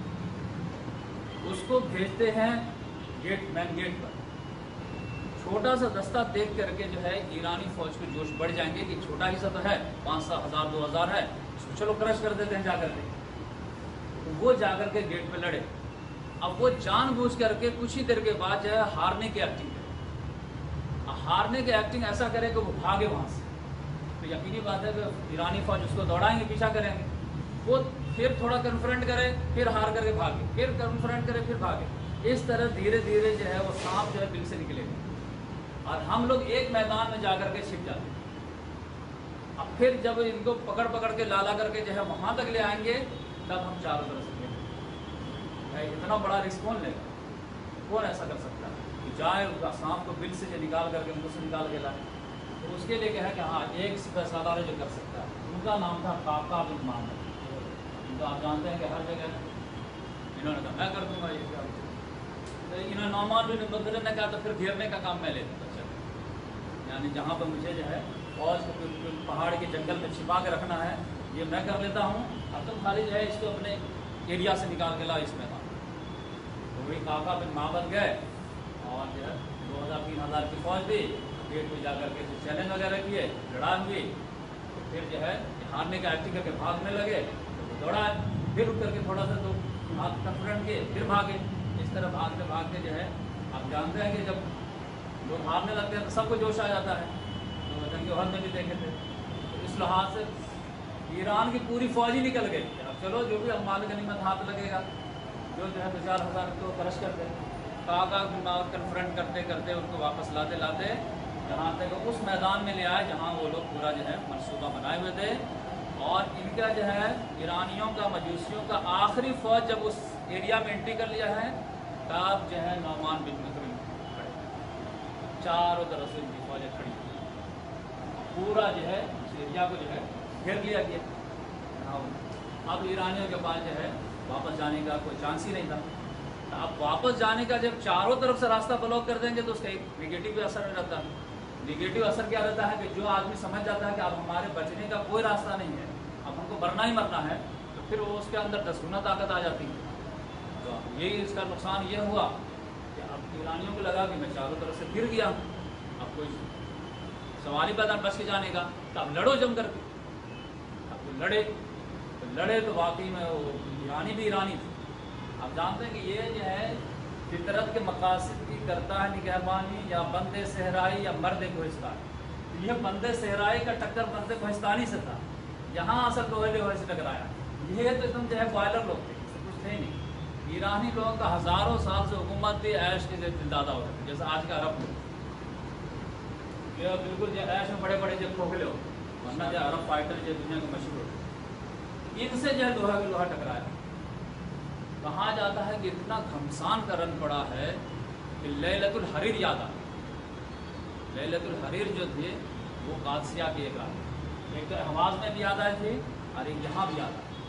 اس کو بھیجتے ہیں گیٹ مین گیٹ پر، چھوٹا سا دستہ دیکھ کر کے جو ہے ایرانی فوج کے جوش بڑھ جائیں گے کہ چھوٹا ہی سا تو ہے، پانچ سو ہزار دو ہزار ہے، اس کو چلو کرش کر دیتے ہیں جا کر کے۔ وہ جا کر کے گیٹ پہ لڑے، اب وہ جان بوجھ کر کے کچھ ہی دیر کے بعد جو ہے ہارنے کی ایکٹنگ کرے، ہارنے کی ایکٹنگ ایسا کرے کہ وہ بھاگے وہاں سے، تو یقینی بات ہے کہ ایرانی فوج اس کو دوڑائیں گے، پیچھا کریں گے، وہ پھر تھوڑا کنفرنٹ کرے، پھر ہار کر کے بھاگے، پھر کنفرنٹ کرے، پھر بھاگے، اس طرح دھیرے دھیرے جو ہے وہ سانپ جو ہے بل سے نکلے گا، اور ہم لوگ ایک میدان میں جا کر کے چھپ جاتے ہیں۔ اب پھر جب ان کو پکڑ پکڑ کے لالا کر کے جو ہے وہاں تک لے آئیں گے، تب ہم چاروں طرف سے لیں، اتنا بڑا رسک کون لے گا، کون ایسا کر سکتا ہے کہ جائے سانپ کو بل سے جو نکال کر کے ان کو سے نکال کے لائے۔ تو اس کے لیے کیا ہے کہ ہاں ایک سپہ سالار جو کر سکتا ہے، ان کا نام تھا قعقاع بن معبد، ان کو آپ جانتے ہیں کہ ہر جگہ انہوں نے کہا میں کر دوں گا یہ کیا، تو انہوں نے نعمان بن مقرن نے کہا تو پھر گھیرنے کا کام میں لیتا تھا، یعنی جہاں پہ مجھے جو ہے فوج کو پہاڑ کے جنگل میں چھپا کے رکھنا ہے یہ میں کر لیتا ہوں، اب تم خالی جو ہے اس کو اپنے ایریا سے نکال کے لاؤ اس میں۔ تو وہی قعقاع بن معبد گئے اور جو ہے دو ہزار تین ہزار کی فوج دی، گیٹ پہ جا کر کے چیلنج وغیرہ کیے، لڑائی ہوئی، تو پھر جو ہے ہارنے کا ایکٹنگ کر کے بھاگنے لگے، تو دوڑا پھر رک کر کے تھوڑا سا تو ہاتھ کنفرنٹ کیے، پھر بھاگے، اس طرح بھاگتے بھاگتے جو ہے آپ جانتے ہیں کہ جب لوگ ہارنے لگتے ہیں تو سب کو جوش آ جاتا ہے، تو جنگ جوہر میں بھی دیکھے تھے، تو اس لحاظ سے ایران کی پوری فوج ہی نکل گئی، اب چلو جو بھی مال غنیمت ہاتھ لگے گا، جو جو ہے دو چار ہزار کو کرش کرتے، قعقاع بن معبد کنفرنٹ کرتے کرتے ان کو واپس لاتے لاتے جہاں تک اس میدان میں لے آئے جہاں وہ لوگ پورا جو ہے منصوبہ بنائے ہوئے تھے، اور ان کا جو ہے ایرانیوں کا مجوسیوں کا آخری فوج جب اس ایریا میں انٹری کر لیا ہے تب جو ہے نعمان بن مکرم کھڑے، چاروں طرف سے ان کی فوجیں کھڑی پورا جو ہے اس ایریا کو جو ہے گھیر لیا گیا۔ اب ایرانیوں کے پاس جو ہے واپس جانے کا کوئی چانس ہی نہیں تھا۔ اب واپس جانے کا جب چاروں طرف سے راستہ بلاک کر دیں گے تو اس کا ایک نگیٹو اثر رہتا ہے۔ نگیٹو اثر کیا رہتا ہے کہ جو آدمی سمجھ جاتا ہے کہ اب ہمارے بچنے کا کوئی راستہ نہیں ہے، اب ہم کو مرنا ہی مرنا ہے، تو پھر وہ اس کے اندر دس گنا طاقت آ جاتی ہے۔ تو یہی اس کا نقصان یہ ہوا کہ اب ایرانیوں کو لگا کہ میں چاروں طرف سے گر گیا، اب کوئی سوال ہی پیدا بچ کے جانے کا، تو اب لڑو جم کر کے۔ اب وہ لڑے تو لڑے تو واقعی میں وہ ایرانی بھی ایرانی تھے۔ آپ جانتے ہیں کہ یہ جو ہے فطرت کے مقاصد کی کرتا ہے نگہبانی، یا بند صحرائی یا مرد کوہستان۔ یہ بند صحرائی کا ٹکر بند کوہستانی سے تھا، یہاں اصل لوہے لوہے سے ٹکرایا۔ یہ تو تم جو ہے بوائلر لوگ تھے، کچھ تھے نہیں۔ ایرانی لوگوں کا ہزاروں سال سے حکومت تھی، عیش کے دلدادہ ہوتے تھے، جیسے آج کا عرب لوگ یہ بالکل جو عیش میں بڑے بڑے جو کھوکھلے ہو، ورنہ جو عرب فائٹر جو دنیا کے مشہور ہوتے، ان سے جو ہے لوہا کا لوہا ٹکرایا۔ کہا جاتا ہے کہ اتنا گھمسان کا رنگ پڑا ہے کہ لیلۃ الحریر یاد آ گئی۔ لیلۃ الحریر جو تھے وہ قادسیہ کی ایک رات، ایک تو حواز میں بھی یاد آئی تھی اور ایک یہاں بھی یاد آئی۔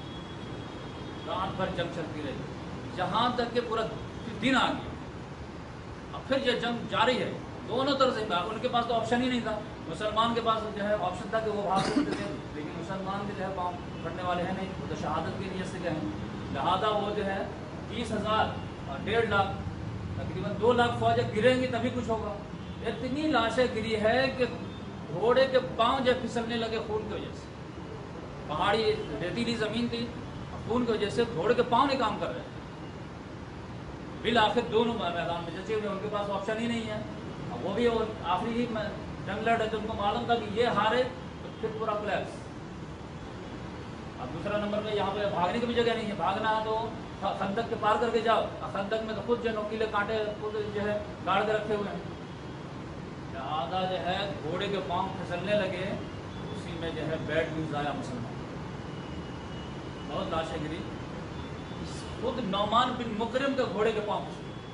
رات بھر جنگ چلتی رہی جہاں تک کہ پورا دن آ گیا۔ اب پھر یہ جنگ جاری ہے، دونوں طرف سے ان کے پاس تو آپشن ہی نہیں تھا۔ مسلمان کے پاس جو ہے آپشن تھا کہ وہ بھاگ سکتے تھے، لیکن مسلمان بھی جو ہے پاؤں پڑنے والے ہیں نہیں، وہ تو شہادت کی نیت سے گئے ہیں۔ لہٰذا وہ جو ہے تیس ہزار اور ڈیڑھ لاکھ تقریباً دو لاکھ فوجیں گریں گی تبھی کچھ ہوگا۔ اتنی لاشیں گری ہے کہ گھوڑے کے پاؤں جو پھسلنے لگے خون کی وجہ سے۔ پہاڑی ریتیلی زمین تھی، خون کی وجہ سے گھوڑے کے پاؤں نہیں کام کر رہے۔ بالآخر دونوں میدان میں جیسے ان کے پاس آپشن ہی نہیں ہے، وہ بھی آخری ہی جنگ لڑ رہے تھے، ان کو معلوم تھا کہ یہ ہارے تو پھر پورا کلیپس۔ اب دوسرا نمبر پہ یہاں پہ بھاگنے کی بھی جگہ نہیں ہے، بھاگنا ہے تو خندق کے پار کر کے جاؤ، خندق میں تو خود جو نوکیلے کانٹے خود جو ہے گاڑ کے رکھے ہوئے ہیں۔ لہٰذا جو ہے گھوڑے کے پاؤں پھسلنے لگے، اسی میں جو ہے بیڈ نیوز آیا مسلمان، بہت لاشیں گری۔ خود نعمان بن مکرم کے گھوڑے کے پاؤں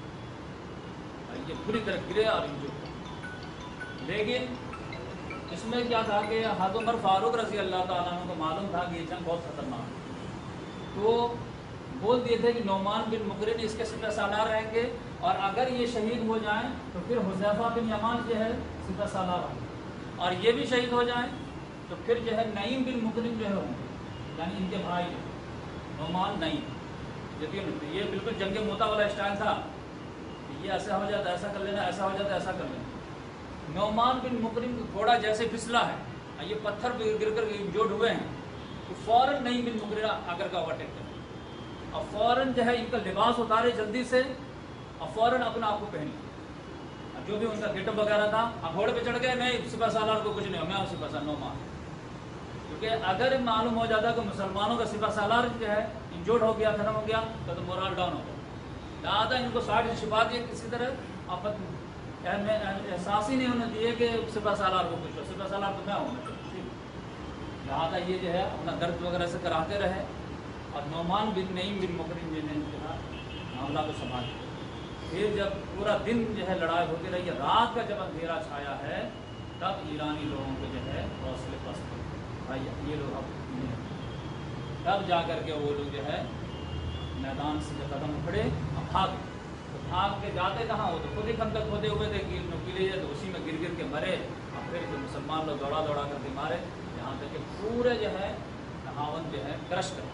پھسلے، یہ پوری طرح گرے اور انجر۔ لیکن اس میں کیا تھا کہ حضرت عمر فاروق رضی اللہ تعالیٰ عنہ کو معلوم تھا کہ یہ جنگ بہت خطرناک ہے، تو بول دیے تھے کہ نعمان بن مکرم اس کے سپہ سالار رہیں گے، اور اگر یہ شہید ہو جائیں تو پھر حذیفہ بن یمان جو ہے سپہ سالار ہوں گے، اور یہ بھی شہید ہو جائیں تو پھر جو ہے نعیم بن مکرم جو ہے ہوں گے، یعنی ان کے بھائی جو نعمان نعیم۔ یہ بالکل جنگ موتا والا اسٹائل تھا کہ یہ ایسا ہو جاتا ایسا کر لینا، ایسا ہو جاتا ایسا کر لینا۔ نعمان بن مکرم کا گھوڑا جیسے پھسلا ہے، یہ پتھر گر کر انجورڈ ہوئے ہیں، تو فوراً نعیم بن مکرم آ کر کے اوورٹیک کر، اور فوراً جو ہے ان کا لباس اتارے جلدی سے، اور فوراً اپنا آپ کو پہنے، جو بھی ان کا گیٹ اپ وغیرہ تھا، اب گھوڑے پہ چڑھ گئے، نہیں سپہ سالار کو کچھ نہیں ہو، میں سپہ سالار نعمان۔ کیونکہ اگر معلوم ہو جاتا کہ مسلمانوں کا سپہ سالار جو ہے انجورڈ ہو گیا، ختم ہو گیا، تو تو مورال ڈاؤن ہو گیا۔ لہٰذا ان کو ساٹھ چھپا دیے کسی طرح، آپت احساس ہی نہیں ہونے دیے کہ سپہ سالار کو کچھ ہو، سپہ سالار تو میں ہوں۔ لہٰذا یہ جو ہے اپنا درد وغیرہ سے کراتے رہے، اور نعمان بن نعیم بن مکرم جی نے معاملہ کو سنبھالا۔ پھر جب پورا دن جو ہے لڑائی ہوتی رہی ہے، رات کا جب اندھیرا چھایا ہے، تب ایرانی لوگوں کو جو ہے حوصلے پست بھائی یہ لوگ اب نہیں، تب جا کر کے وہ لوگ جو ہے میدان سے جو قدم اکھڑے اب بھاگ، تو بھاگ کے جاتے کہاں، وہ تو خود ہی خندق کھودے ہوئے تھے کہ نکیلے تو اسی میں گر گر کے مرے، اور پھر جو مسلمان لوگ دوڑا دوڑا کر کے مارے، یہاں تک کہ پورے جو ہے نہاون جو ہے کرش کر۔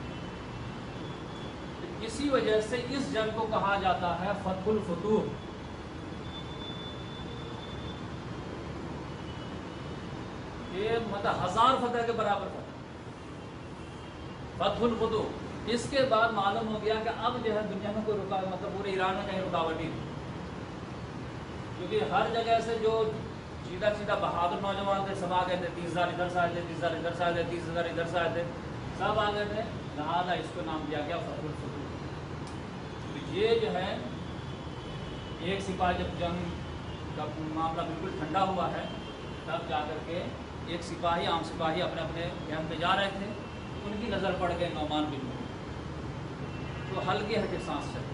اسی وجہ سے اس جنگ کو کہا جاتا ہے فتح الفتوح۔ یہ مطلب ہزار فتح کے برابر فتح، فتح الفتوح۔ اس کے بعد معلوم ہو گیا کہ اب جو ہے دنیا میں کوئی رکاوٹ، مطلب پورے ایران میں کہیں رکاوٹ ہی نہیں، کیونکہ ہر جگہ سے جو سیدھا سیدھا بہادر نوجوان تھے سب آ گئے تھے، تیس ہزار ادھر سے آئے تھے، تیس ہزار ادھر سے آئے تھے، تیس ہزار ادھر سے آئے تھے، سب آ گئے تھے، لہٰذا اس کو نام دیا گیا فتح الفتوح۔ یہ جو ہے ایک سپاہی جب جنگ کا معاملہ بالکل ٹھنڈا ہوا ہے، تب جا کر کے ایک سپاہی عام سپاہی اپنے اپنے کیمپ پہ جا رہے تھے، ان کی نظر پڑ گئی نعمان بن مقرن، تو ہلکی ہلکی سانس چلی،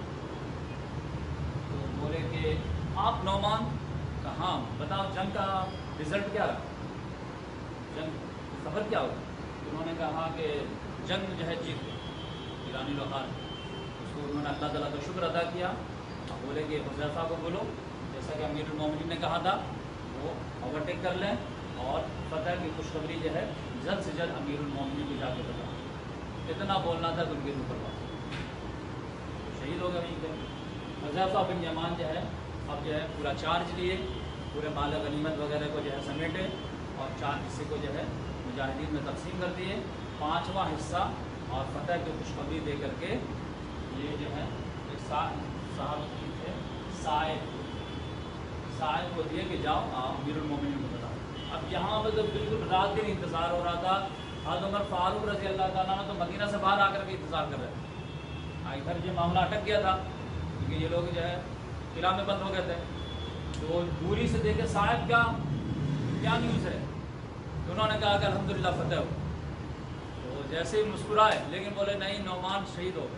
تو بولے کہ آپ نعمان کہاں، بتاؤ جنگ کا رزلٹ کیا رہا، جنگ خبر کیا ہوا؟ انہوں نے کہا کہ جنگ جو ہے جیت گئی ایرانی لوگ ہار گئے۔ اس کو انہوں نے اللہ تعالیٰ کا شکر ادا کیا، اب بولے کہ حذیفہ کو بولو جیسا کہ امیر المومنین نے کہا تھا وہ اوورٹیک کر لیں اور فتح کی خوشخبری جو ہے جلد سے جلد امیر المومنین کو جا کے بتا، اتنا بولنا تھا کہ ان کے اوپر بات شہید ہو گئے وہیں پہ۔ حذیفہ بن یمان جو ہے اب جو ہے پورا چارج لیے، پورے مال غنیمت وغیرہ کو جو ہے سمیٹے اور چار حصے کو جو ہے مجاہدین میں تقسیم کر دیے، پانچواں حصہ اور فتح کی خوشخبری دے کر کے یہ جو ہے ایک صاحب تھے صاحب صاحب کو دیے کہ جاؤ امیر المومنین کو بتاؤ۔ اب یہاں پہ تو بالکل رات دن انتظار ہو رہا تھا، حضرت عمر فاروق رضی اللہ تعالیٰ نے تو مدینہ سے باہر آ کر کے انتظار کر رہے تھے، ادھر یہ معاملہ اٹک گیا تھا کیونکہ یہ لوگ جو ہے قلعہ میں بند ہو گئے تھے، تو دوری سے دیکھے صاحب کیا کیا نیوز ہے، تو انہوں نے کہا کہ الحمدللہ فتح ہو، تو جیسے ہی مسکرائے لیکن بولے نہیں نعمان شہید ہو گئے،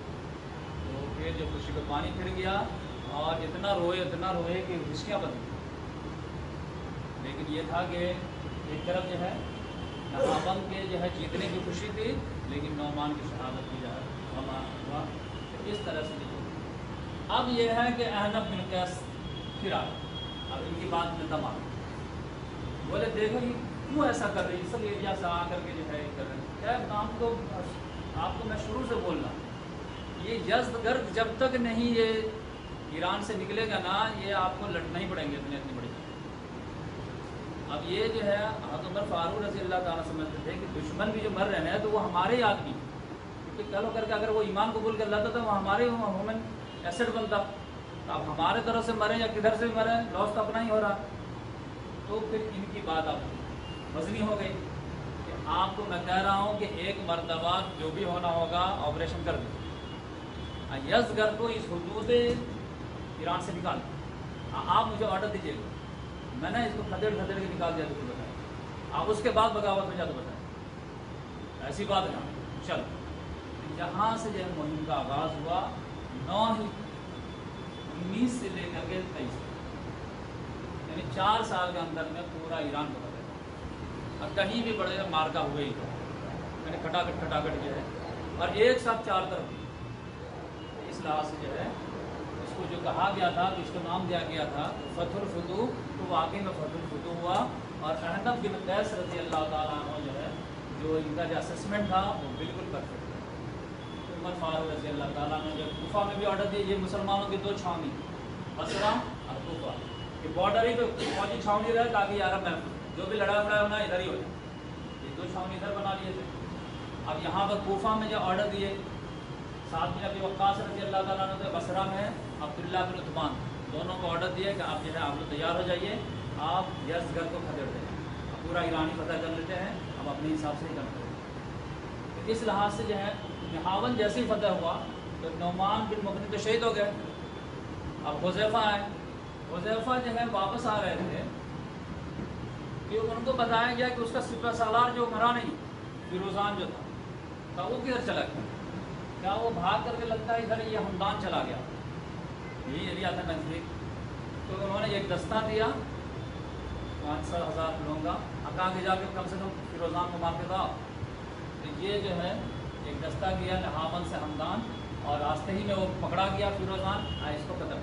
تو پھر جو خوشی کو پانی پھر گیا اور اتنا روئے اتنا روئے کہ ہچکیاں بن گئی، لیکن یہ تھا کہ ایک طرف جو ہے نہاوند کے جو ہے جیتنے کی خوشی تھی، لیکن نعمان کی شہادت کی جو ہے ہوا، اس طرح سے جو اب یہ ہے کہ احنف بن قیس پھر آ اب ان کی بات میں دم آ بولے دیکھو یہ کیوں ایسا کر رہی ہے، سب ایریا سے آ کر کے جو ہے کر رہے ہیں، کیا کام کو آپ کو میں شروع سے بول رہا ہوں، یہ یزد گرد جب تک نہیں یہ ایران سے نکلے گا نا یہ آپ کو لڑنا ہی پڑیں گے اتنے اتنی بڑی۔ اب یہ جو ہے حضرت عمر فاروق رضی اللہ تعالیٰ سمجھتے تھے کہ دشمن بھی جو مر رہے ہیں تو وہ ہمارے ہی آدمی، کیونکہ کل ہو کر کے اگر وہ ایمان قبول کر لاتا تو وہ ہمارے ہیومن ایسڈ بنتا، اب ہمارے طرف سے مرے یا کدھر سے مرے لاس تو اپنا ہی ہو رہا۔ تو پھر ان کی بات اب وزنی ہو گئی کہ آپ کو میں کہہ رہا ہوں کہ ایک مرتبہ جو بھی ہونا ہوگا آپریشن کر دیں، یزدگرد کو اس حدود ایران سے نکال، آپ مجھے آرڈر دیجیے گا، میں نے اس کو کھدڑ کھدڑ کے نکال دیا تو بتائیں، آپ اس کے بعد بغاوت میں جا تو بتائیں، ایسی بات نہ چل۔ یہاں سے جو مہم کا آغاز ہوا نو ہی انیس سے لے کر کے تیئیس، یعنی چار سال کے اندر میں پورا ایران کو بدلا، اور کہیں بھی بڑے مارکا ہوئے ہی یعنی کھٹاکٹ کھٹاکٹ جو ہے، اور ایک ساتھ چار طرف، اس لحاظ سے جو ہے اس کو جو کہا گیا تھا کہ اس کو نام دیا گیا تھا فتح الفتوح، تو واقعی میں فتح الفتوح ہوا، اور احنف بن قیس رضی اللہ تعالیٰ عنہ جو ہے جو ان کا جو اسسمنٹ تھا وہ بالکل پرفیکٹ تھا۔ عمر فاروق رضی اللہ تعالیٰ نے جب کوفہ میں بھی آرڈر دیے، یہ مسلمانوں کی دو چھاؤنی بصرہ اور کوفہ، کہ بارڈر ہی پہ فوجی چھاؤنی رہے تاکہ عرب محفوظ جو بھی لڑائی وڑائی ہونا ادھر ہی ہو جائے، یہ دو چھاؤنی ادھر بنا لیے تھے۔ اب یہاں پر کوفہ میں جو آرڈر دیے، ساتھ میں ابی وقاص رضی اللہ تعالیٰ نے بصرہ میں عبداللہ بن عثمان، دونوں کو آرڈر دیے کہ آپ جو ہے آپ لوگ تیار ہو جائیے، آپ یزدگرد کو کھدڑ دیں، اب پورا ایرانی فتح کر لیتے ہیں، اب اپنے حساب سے ہی کرتے ہیں۔ اس لحاظ سے جو ہے نہاوند جیسے ہی فتح ہوا تو نعمان بن مقرن تو شہید ہو گئے، اب حذیفہ آئے، حذیفہ جو ہے واپس آ رہے تھے کہ ان کو بتایا گیا کہ اس کا سپہ سالار جو مرا نہیں فیروزان جو تھا تو وہ کدھر چلا گیا، کیا وہ بھاگ کر کے لگتا ہے ادھر یہ ہمدان چلا گیا، یہی ایریا تھا نزدیک، تو انہوں نے ایک دستہ دیا پانچ سو ہزار لوگوں کا، کہا کہ جا کے کم سے کم فیروزان کو مار کے تھا، تو یہ جو ہے ایک دستہ کیا نہاوند سے ہمدان، اور راستے ہی میں وہ پکڑا گیا فیروزان، اس کو قتل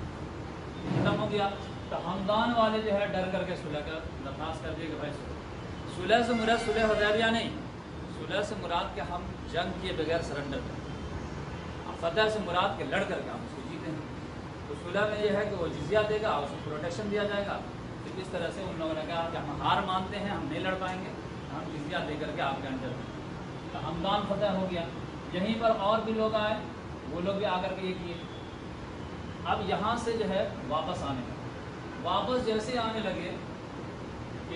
ختم ہو گیا۔ تو ہمدان والے جو ہے ڈر کر کے صلح کا درخواست کر دیے کہ بھائی صلح سے مراد صلح حدیبیہ نہیں، صلح سے مراد کہ ہم جنگ کیے بغیر سرنڈر کریں، فتح سے مراد کہ لڑ کر کے ہم اس کو جیتے ہیں، تو صلح میں یہ ہے کہ وہ جزیہ دے گا اور اس کو پروٹیکشن دیا جائے گا۔ تو اس طرح سے ان لوگوں نے کہا کہ ہم ہار مانتے ہیں، ہم نہیں لڑ پائیں گے، ہم جزیہ دے کر کے آپ کے انڈر میں، تو ہمدان فتح ہو گیا۔ یہیں پر اور بھی لوگ آئے، وہ لوگ بھی آ کر کے یہ کیے۔ اب یہاں سے جو ہے واپس آنے لگے، واپس جیسے آنے لگے کہ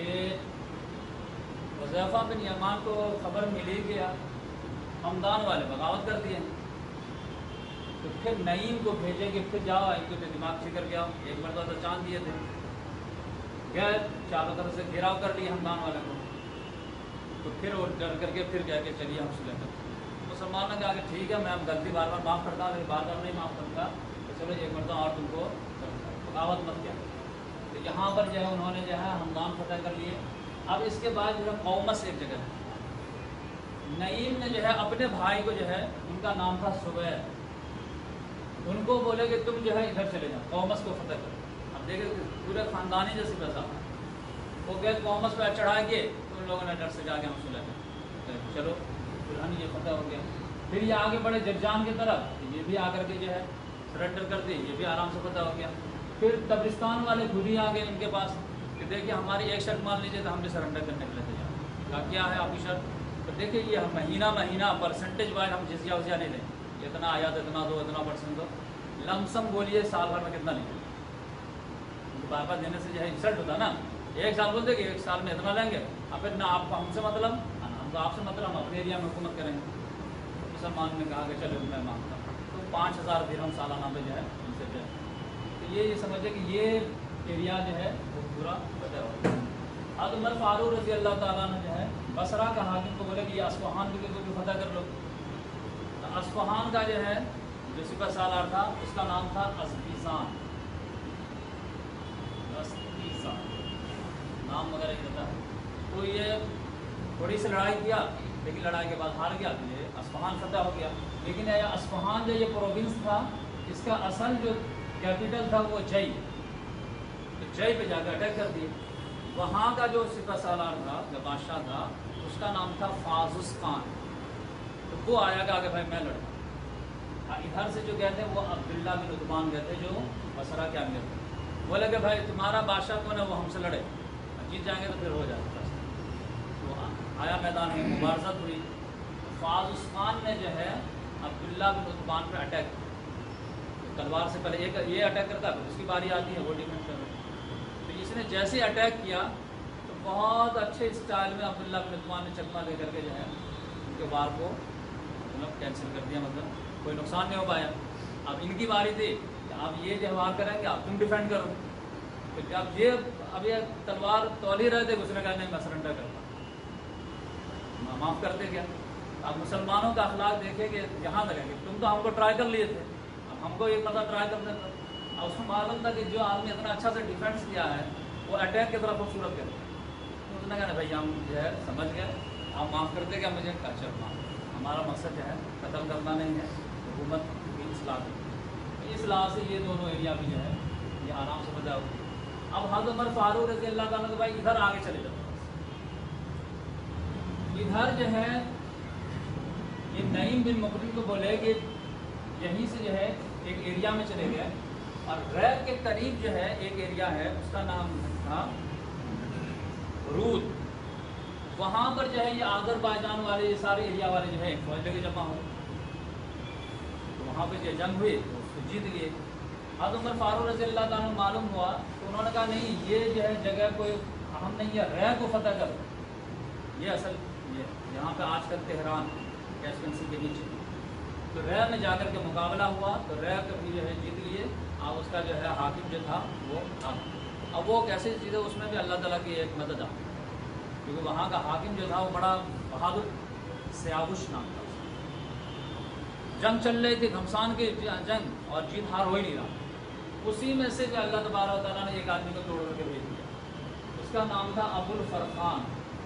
حذیفہ بن یمان کو خبر ملی کہ ہمدان والے بغاوت کر دیے، تو پھر نعیم کو بھیجے کہ پھر جاؤ ان کو تو دماغ فکر گیا، ایک مرتبہ تو چاند دیے تھے، گئے چاروں طرف سے گھیراؤ کر لیا ہمدان والے کو، تو پھر وہ ڈر کر کے پھر کہہ کے چلیے ہم صلح کرتے ہیں۔ مسلمان نے کہا کہ ٹھیک ہے میں اب غلطی بار بار معاف کرتا ہوں لیکن بار بار نہیں معاف کرتا، تو چلو ایک مرتبہ اور تم کو بغاوت مت کیا۔ تو یہاں پر جو ہے انہوں نے جو ہے ہمدان فتح کر لیے۔ اب اس کے بعد جو ہے قومس ایک جگہ ہے، نعیم نے جو ہے اپنے بھائی کو جو ہے ان کا نام تھا سبیر، ان کو بولے کہ تم جو ہے ادھر چلے جاؤ قومس کو فتح کرو۔ اب دیکھیں پورے خاندانی جیسے پیسہ وہ گئے قومس پہ چڑھا کے، تو ان لوگوں نے ڈر سے جا کے ہم صلح کر چلو پھر یہ فتح ہو گیا۔ پھر یہ آگے بڑھے جرجان کی طرف، یہ بھی آ کر کے جو ہے سرنڈر کر دی، یہ بھی آرام سے فتح ہو گیا۔ پھر تبرستان والے خود ہی آ گئے ان کے پاس کہ دیکھیے ہماری ایک شرط مان لیجیے تو ہم بھی سرنڈر کرنے کے لیے تیار۔ کہا کیا ہے آپ کی شرط؟ تو دیکھیے یہ مہینہ مہینہ پرسنٹیج وائز ہم جزیہ وزیہ نہیں دیں، اتنا آیا تو اتنا دو، اتنا پرسنٹ دو، لم سم بولیے سال بھر میں کتنا لیں گے، بار بار دینے سے جو ہے انسلٹ ہوتا نا، ایک سال بولتے کہ ایک سال میں اتنا لیں گے، اب پھر نہ آپ کو ہم سے مطلب ہم تو آپ سے مطلب، ہم اپنے ایریا میں حکومت کریں گے۔ مسلمان نے کہا کہ چلو میں مانگتا ہوں، تو پانچ ہزار درہم سالانہ پہ جو ہے ان سے جو ہے، تو یہ سمجھے کہ یہ ایریا جو ہے وہ پورا فتح ہو گیا۔ حضرت عمر فاروق رضی اللہ تعالیٰ نے جو ہے بصرہ کا حاکم کو بولے کہ یہ اصفہان کو بھی فتح کر لو۔ تو اصفہان کا جو ہے جو سپہ سالار تھا اس کا نام تھا اسپیسان، اسپیسان نام وغیرہ یہ تھا۔ تو یہ تھوڑی سی لڑائی کیا لیکن لڑائی کے بعد ہار گیا، تو یہ اصفہان فتح ہو گیا۔ لیکن یہ اصفہان جو یہ پروونس تھا اس کا اصل جو کیپٹل تھا وہ جئی، تو جئی پہ جا کے اٹیک کر دیے۔ وہاں کا جو سپہ سالار تھا جو بادشاہ تھا اس کا نام تھا فازس خان، تو وہ آیا کہ آگے بھائی میں لڑوں۔ ادھر سے جو گئے تھے وہ عبداللہ بن عثمان گئے تھے جو بصرہ کے امیر تھے، بولے کہ بھائی تمہارا بادشاہ کون ہے، وہ ہم سے لڑے، جیت جائیں گے تو پھر ہو جائے گا۔ تو آیا میدان میں مبارزت ہوئی، فازس خان نے جو ہے عبداللہ بن عثمان پہ اٹیک، تلوار سے پہلے ایک یہ اٹیک کرتا ہے پھر اس کی باری آتی ہے وہ ڈیفینڈ کر رہا ہے۔ تو اس نے جیسے اٹیک کیا تو بہت اچھے اسٹائل میں عبداللہ بن عثمان نے چکما لے کر کے جو ہے ان کے وار کو مطلب کینسل کر دیا، مطلب کوئی نقصان نہیں ہو پایا۔ اب ان کی باری تھی کہ آپ یہ جو وار کریں گے آپ تم ڈیفینڈ کرو، تو اب یہ اب یہ تلوار تول ہی رہے تھے، اس نے کہا نہیں میں سرنڈر کرتا، معاف کرتے کیا۔ اب مسلمانوں کا اخلاق دیکھے کہ یہاں تک ہے کہ تم تو ہم کو ٹرائی کر لیے تھے، اب ہم کو ایک مرتبہ ٹرائی کرنے تھا، اب اس کو معلوم تھا کہ جو آدمی اتنا اچھا سے ڈیفینس کیا ہے وہ اٹیک کی طرف خوبصورت کرے، تو اس نے کہا بھائی ہم جو ہے سمجھ گئے، آپ معاف کرتے کیا مجھے کلچر معاف، ہمارا مقصد جو ہے قتل کرنا نہیں ہے، حکومت کی اصلاح کرنا۔ اس لحاظ سے یہ دونوں ایریا بھی جو ہے یہ آرام سے بدلا ہوتی ہے۔ اب حضرت عمر فاروق رضی اللہ تعالیٰ نے بھائی ادھر آگے چلے جاؤ، ادھر جو ہے یہ نعیم بن مقرن کو بولے کہ یہیں سے جو ہے ایک ایریا میں چلے گئے، اور ریب کے قریب جو ہے ایک ایریا ہے اس کا نام تھا رود، وہاں پر جو ہے یہ آذربائیجان والے یہ سارے ایریا والے جو ہے ایک فوج لگے جمع ہوئے، تو وہاں پہ جو جنگ ہوئی تو اس کو جیت لیے۔ حضرت عمر فاروق رضی اللہ تعالیٰ معلوم ہوا تو انہوں نے کہا نہیں یہ جو ہے جگہ کوئی اہم نہیں ہے، ریب کو فتح کر، یہ اصل یہ یہاں پہ آج کل تہران کیسپین سی کے نیچے، تو ریب میں جا کر کے مقابلہ ہوا تو ریب کبھی جو ہے جیت لیے، اور اس کا جو ہے حاکم جو تھا وہ تھا۔ اب وہ کیسے جیتے اس میں بھی اللہ تعالیٰ کی ایک مدد آئی، کیونکہ وہاں کا حاکم جو تھا وہ بڑا بہادر سیاوش نام تھا، جنگ چل رہی تھی گھمسان کی جنگ اور جیت ہار ہو ہی نہیں رہا، اسی میں سے جو اللہ تبارک و تعالیٰ نے ایک آدمی کو توڑ کر کے بھیج دیا، اس کا نام تھا ابو الفرقان،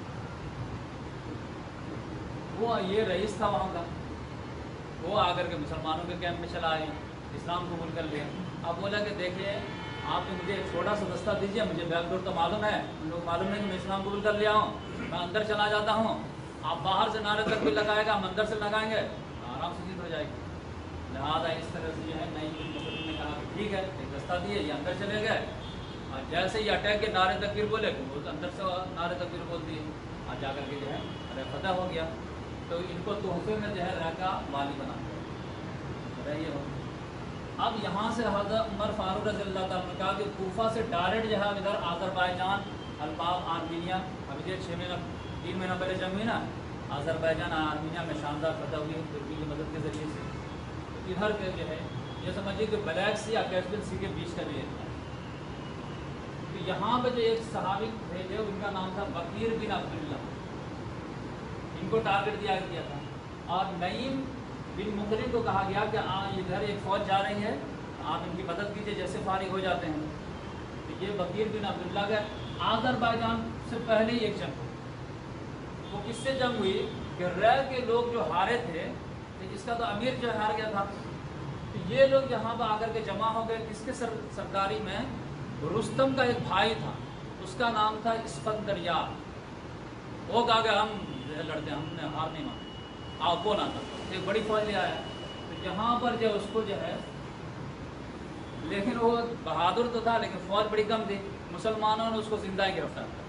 وہ یہ رئیس تھا وہاں کا، وہ آ کر کے مسلمانوں کے کیمپ میں چلا آئے، اسلام قبول کر لیا۔ اب بولا کہ دیکھیے آپ تو مجھے ایک چھوٹا سا دستہ دیجیے، مجھے بیک ڈور تو معلوم ہے، ان لوگ معلوم نہیں کہ میں اسلام قبول کر لیا ہوں، میں اندر چلا جاتا ہوں، آپ باہر سے نعرے تک بھی لگائے گا، ہم اندر سے لگائیں گے، آرام سے جیت ہو جائے گی۔ لہٰذا اس طرح سے جو ہے نعیم بن مقرن نے کہا کہ ٹھیک ہے ایک دستہ دیے، یہ اندر چلے گئے، اور جیسے ہی اٹیک کے نعرے تکبیر بولے وہ اندر سے نعرے تکبیر بول دیے، اور جا کر کے جو ہے ارے فتح ہو گیا، تو ان کو تحفے میں جو ہے رہ کا والی بنا دیا یہ ہو۔ اب یہاں سے حضرت عمر فاروق رضی اللہ تعالیٰ نے کہا کہ کوفہ سے ڈائریکٹ جو ہے ادھر آذربائیجان الباب آرمینیا، ابھی یہ چھ مہینہ تین مہینہ پہلے جنگ ہوئی نا، آذربائیجان آرمینیا میں شاندار فتح ہوئی ترکی کی مدد کے ذریعے سے، تو ادھر کے جو ہے یہ سمجھیے کہ بلیک سی یا کیسپین سی کے بیچ کا بھی ایریا ہے۔ تو یہاں پہ جو ایک صحابی بھیجے ان کا نام تھا بکیر بن عبداللہ، ان کو ٹارگٹ دیا گیا تھا. اور نعیم بن مقرن کو کہا گیا کہ ادھر ایک فوج جا رہی ہے, آپ ان کی مدد کیجیے جیسے فارغ ہو جاتے ہیں. تو یہ بکیر بن عبداللہ کا آذربائیجان سے پہلے ہی ایک جنگ ہوئی. وہ کس سے جنگ ہوئی کہ رے کے لوگ جو ہارے تھے, اس کا تو امیر جو ہار گیا تھا, تو یہ لوگ یہاں پہ آ کر کے جمع ہو گئے. کس کے سر سرداری میں رستم کا ایک بھائی تھا, اس کا نام تھا اسفندریار. وہ کہا کہ ہم لڑتے ہیں, ہم نے ہار نہیں مانا, آؤ کون آتا, ایک بڑی فوج لے آیا. تو یہاں پر جو اس کو جو ہے, لیکن وہ بہادر تو تھا لیکن فوج بڑی کم تھی. مسلمانوں نے اس کو زندہ ہی گرفتار کیا.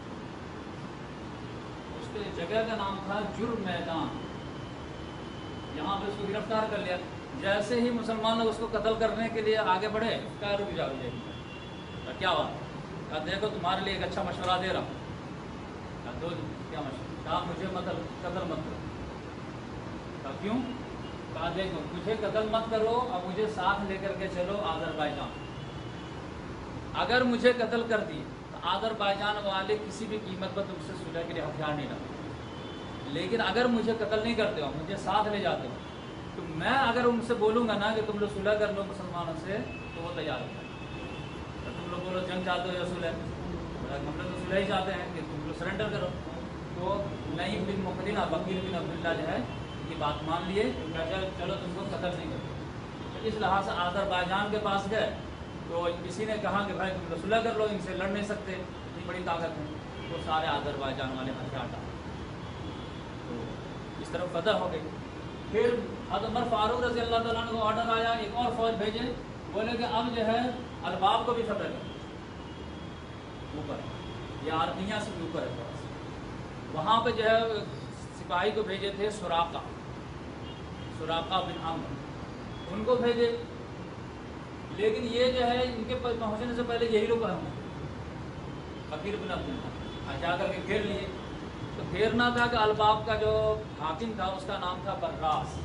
اس کے جگہ کا نام تھا جرم میدان. یہاں پہ اس کو گرفتار کر لیا. جیسے ہی مسلمان لوگ اس کو قتل کرنے کے لیے آگے بڑھے, کہا رک جاؤ جائے کیا ہوا, کہا دیکھو تمہارے لیے ایک اچھا مشورہ دے رہا ہوں. کہا دو کیا مشورہ, کہا مجھے مطلب قتل مت کرو. کہا کیوں, کہا دیکھو مجھے قتل مت کرو اور مجھے ساتھ لے کر کے چلو آذربائیجان. اگر مجھے قتل کر دیے تو آذربائیجان والے کسی بھی قیمت پر تم سے صلح کے لیے ہتھیار نہیں ڈالتے. لیکن اگر مجھے قتل نہیں کرتے ہو, مجھے ساتھ لے جاتے ہو, تو میں اگر ان سے بولوں گا نا کہ تم لوگ صلح کر لو مسلمانوں سے, تو وہ تیار ہو جائے. تم لوگ بولو جنگ چاہتے ہو یا صلح, ہم لوگ تو صلح ہی چاہتے ہیں کہ تم لوگ سرنڈر کرو. تو نعیم بن مقرن اور بکیر بن عبداللہ جو ہے ان کی بات مان لیے, چلو تم کو قتل نہیں کرو. تو اس لحاظ سے آذربائیجان کے پاس گئے, تو کسی نے کہا کہ بھائی تم لوگ صلح کر لو, ان سے لڑ نہیں سکتے, اتنی بڑی طاقت ہے. تو سارے آذربائیجان والے ہتھیار ڈالے, تو اس طرف فتح ہو گئی. پھر حضرت عمر فاروق رضی اللہ تعالیٰ عنہ کو آرڈر آیا, ایک اور فوج بھیجے, بولے کہ اب جو ہے الباب کو بھی فتح کرو. اوپر یہ آرمیا سے بھی اوپر ہے تھوڑا سا. وہاں پہ جو ہے سپاہی کو بھیجے تھے سراقہ, سراقہ بن عمرو, ان کو بھیجے. لیکن یہ جو ہے ان کے پہنچنے سے پہلے یہی لوگ ہوں بکیر بن عبداللہ جا کر کے گھیر لیے. تو گھیرنا تھا کہ الباب کا جو حاکم تھا اس کا نام تھا براس.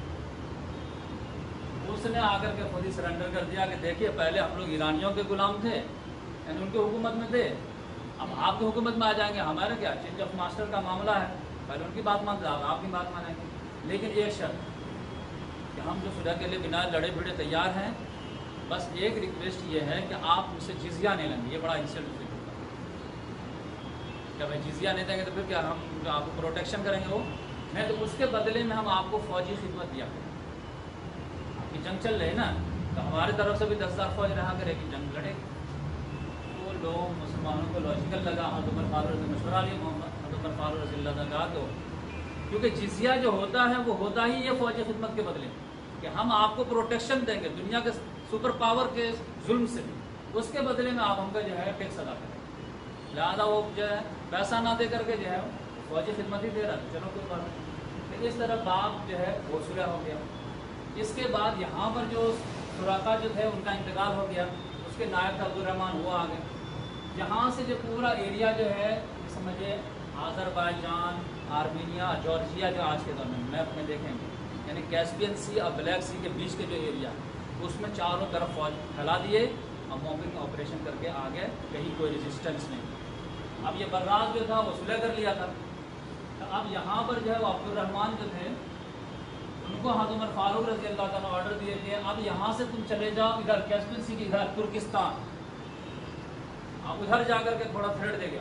اس نے آ کر کے خود ہی سرنڈر کر دیا کہ دیکھیے پہلے ہم لوگ ایرانیوں کے غلام تھے, یعنی ان کے حکومت میں تھے, اب آپ کی حکومت میں آ جائیں گے, ہمارے کیا چینج آف ماسٹر کا معاملہ ہے, پہلے ان کی بات مانتے اب آپ کی بات مانیں گے. لیکن ایک شرط کہ ہم جو صلح کے لیے بنا لڑے بھیڑے تیار ہیں, بس ایک ریکویسٹ یہ ہے کہ آپ مجھ سے جزیہ نہیں لیں گے. یہ بڑا انسلٹ فیل ہوتا ہے کہ بھائی جزیہ نہیں دیں گے تو پھر کیا ہم جو آپ کو پروٹیکشن کریں گے وہ نہیں, تو اس کے بدلے میں ہم آپ کو فوجی خدمت دیا کریں. آپ کی جنگ چل رہی نا, تو ہماری طرف سے بھی دس ہزار فوج رہا کرے گی, جنگ لڑے گی. تو لوگ مسلمانوں کو لاجیکل لگا. حضرت عمر فاروق سے مشورہ لیا, محمد حضرت عمر فاروق رضی اللہ عنہ کہا تو کیونکہ جزیہ جو ہوتا ہے وہ ہوتا ہی یہ فوجی خدمت کے بدلے کہ ہم آپ کو پروٹیکشن دیں گے دنیا کے سپر پاور کے ظلم سے, اس کے بدلے میں آپ ہم کا جو ہے ٹیکس ادا کریں. لہٰذا وہ جو ہے پیسہ نہ دے کر کے جو ہے فوجی خدمت ہی دے رہا تھا, چلو کوئی بات نہیں. اس طرح باپ جو ہے وہ صلح ہو گیا. اس کے بعد یہاں پر جو سراقہ جو تھے ان کا انتقال ہو گیا, اس کے نائب تھا عبدالرحمن, وہ آ گئے. یہاں سے جو پورا ایریا جو ہے سمجھے آذربائیجان, آرمینیا, جارجیا جو آج کے دور میں میپ میں دیکھیں گے, یعنی کیسپین سی اور بلیک سی کے بیچ کے جو ایریا اس میں چاروں طرف فوج پھیلا دیے اور موقع میں آپریشن کر کے آ گئے, کہیں کوئی ریزسٹنس نہیں. اب یہ براز جو تھا وہ صلح کر لیا تھا. اب یہاں پر جو ہے وہ عبدالرحمن جو تھے ان کو حضرت عمر فاروق رضی اللہ تعالیٰ آرڈر دیے کہ اب یہاں سے تم چلے جاؤ ادھر کیسپین سی کی ادھر ترکستان, اب ادھر جا کر کے تھوڑا تھریڈ دے گیا.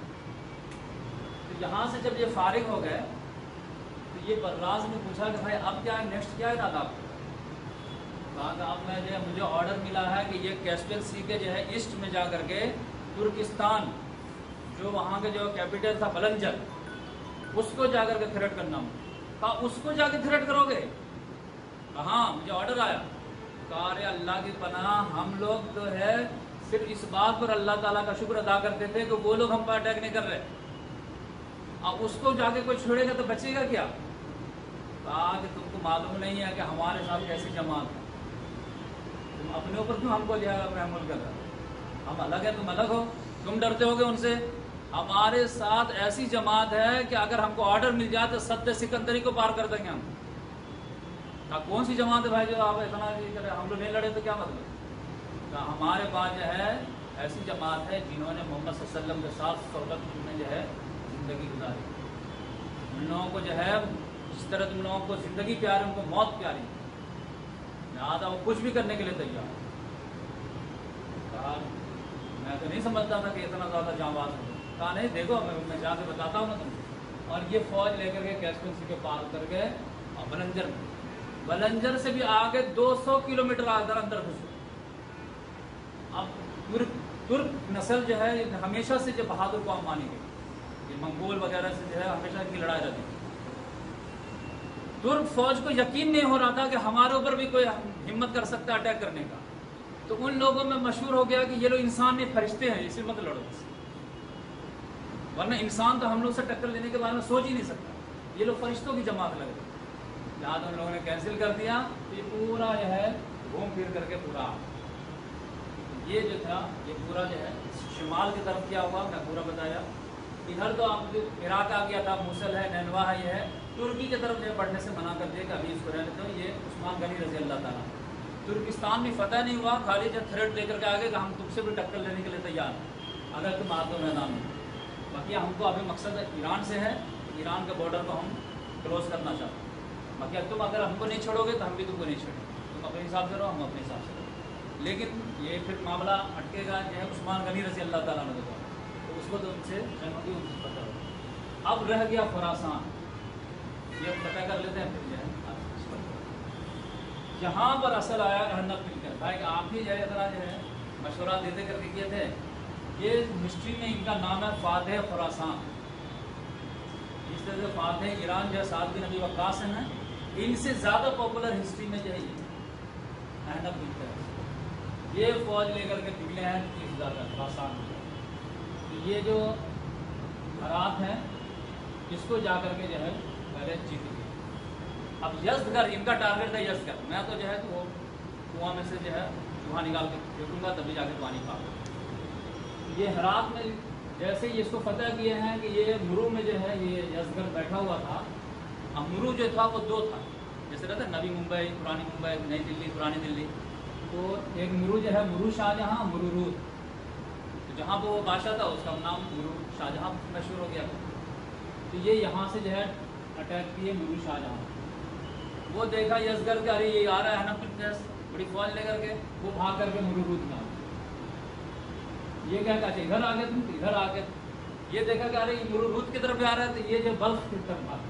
تو یہاں سے جب یہ فارغ ہو گئے تو یہ براز نے پوچھا کہ بھائی اب کیا ہے, نیکسٹ کیا ارادہ آپ کو؟ کہا کہ اب میں جو ہے مجھے آرڈر ملا ہے کہ یہ کیسپین سی کے جو ہے ایسٹ میں جا کر کے ترکستان جو وہاں کے جو کیپٹل تھا بلنجر, اس کو جا کر کے تھریٹ کرنا ہوں. کہا اس کو جا کے تھریٹ کرو گے؟ کہاں مجھے آرڈر آیا. کہا ارے اللہ کی پناہ, ہم لوگ تو ہے صرف اس بات پر اللہ تعالیٰ کا شکر ادا کرتے تھے کہ وہ لوگ ہم پر اٹیک نہیں کر رہے, اب اس کو جا کے کوئی چھوڑے گا تو بچے گا کیا؟ کہا کہ تم کو معلوم نہیں ہے کہ ہمارے ساتھ کیسی جماعت ہے, تم اپنے اوپر کیوں ہم کو جو ہے محمول کر رہے ہو؟ ہم الگ ہیں, تم الگ ہو, تم ڈرتے ہو گے ان سے. ہمارے ساتھ ایسی جماعت ہے کہ اگر ہم کو آرڈر مل جائے تو سد سکندری کو پار کر دیں گے ہم. کہا کون سی جماعت ہے بھائی جو آپ اتنا یہ کرے, ہم لوگ نہیں لڑے تو کیا مطلب؟ کہا ہمارے پاس جو ہے ایسی جماعت ہے جنہوں نے محمد صلی اللہ علیہ وسلم کے ساتھ صحبت میں جو ہے زندگی گزاری, ان لوگوں کو جو ہے جس طرح تم لوگوں کو زندگی پیاری ان کو موت پیاری، لہٰذا وہ کچھ بھی کرنے کے لیے تیار ہے۔ کہا میں تو نہیں سمجھتا تھا کہ اتنا زیادہ جانباز ہو، کہا نہیں دیکھو میں میں جا کے بتاتا ہوں نا تم کو۔ اور یہ فوج لے کر کے کیسپین سی کے پار اتر گئے اور بلنجر میں، بلنجر سے بھی آگے دو سو کلو میٹر اندر اندر گھسے۔ اب ترک ترک نسل جو ہے ہمیشہ سے جو بہادر قوم مانی گئی، یہ منگول وغیرہ سے جو ہے ہمیشہ ان کی لڑائی رہتی تھی۔ ترک فوج کو یقین نہیں ہو رہا تھا کہ ہمارے اوپر بھی کوئی ہمت کر سکتا ہے اٹیک کرنے کا، تو ان لوگوں میں مشہور ہو گیا کہ یہ لوگ انسان نہیں فرشتے ہیں، اسے مت لڑو، ورنہ انسان تو ہم لوگ سے ٹکر لینے کے بارے میں سوچ ہی نہیں سکتا، یہ لوگ فرشتوں کی جماعت لگ گئی۔ لہٰذا ان لوگوں نے کینسل کر دیا، یہ پورا جو ہے گھوم پھر کر کے پورا یہ جو تھا یہ پورا جو ہے شمال کی طرف کیا ہوا، میں پورا بتایا۔ ادھر تو آپ عراق آ گیا تھا، موصل ہے، نینوا ہے، یہ ہے ترکی کی طرف جو ہے بڑھنے سے منع کر دیا کہ ابھی اس کو رہنے دو۔ یہ عثمان غنی رضی اللہ تعالیٰ، ترکستان بھی فتح نہیں ہوا، خالی جو تھریٹ لے کر کے آگے کہ ہم تم سے بھی ٹکر لینے کے لیے تیار ہیں اگر تم آتے ہو میدان میں، باقی ہم کو ابھی مقصد ایران سے ہے، ایران کے بارڈر کو ہم کلوز کرنا چاہتے ہیں، باقی تم اگر ہم کو نہیں چھوڑو گے تو ہم بھی تم کو نہیں چھوڑیں گے، تم اپنے حساب سے رہو ہم اپنے حساب سے رہو۔ لیکن یہ پھر معاملہ اٹکے گا جو ہے عثمان غنی رضی اللہ تعالیٰ نے دیکھا، تو اس کو تو ان سے جنگ کی ان سے پتہ ہو۔ اب رہ گیا خراسان، یہ پتہ کر لیتے ہیں پھر جو ہے جہاں پر اصل آیا احنف مل کر، بھائی کہ آپ ہی جو ہے اتنا جو ہے مشورہ دیتے کر کے کیے تھے۔ یہ ہسٹری میں ان کا نام ہے فاتح خراسان، اس طرح سے فاتح ایران جو ہے سعد بن ابی وقاص ہیں، ان سے زیادہ پاپولر ہسٹری میں جو ہے یہ احنف مل کر، یہ فوج لے کر کے نکلے ہیں تیس ہزار کا خراسان میں۔ یہ جو ہرات ہیں اس کو جا کر کے جو ہے پہلے جیت گئے۔ اب یزدگرد ان کا ٹارگیٹ تھا، یزدگرد میں تو جو ہے تو وہ کنواں میں سے جو ہے چوہا نکال کے پھینکوں گا تبھی جا کے پانی پاؤں گا۔ یہ ہرات میں جیسے ہی اس کو فتح کیے ہیں کہ یہ مرو میں جو ہے یہ یزدگرد بیٹھا ہوا تھا۔ اب مرو جو تھا وہ دو تھا، جیسے رہتا ہے نوی ممبئی، پرانی ممبئی، نئی دلی، پرانی دلی، تو ایک مرو جو ہے مرو شاہ جہاں، مرو رود، تو جہاں پہ وہ بادشاہ تھا اس کا نام مرو شاہ جہاں مشہور ہو گیا۔ تو یہ یہاں سے جو ہے اٹیک کیے مرو شاہ جہاں، وہ دیکھا یزدگرد کا ارے یہ آ رہا ہے نا پھر بڑی فوج لے کر کے، وہ بھاگ کر کے مرو رود میں آ گیا۔ یہ کیا کہا ادھر آ گئے تم، ادھر آ گئے، یہ دیکھا کہ ارے یہ مرو رود کی طرف آ رہا ہے، تو یہ جو بلخ کی طرف بھاگ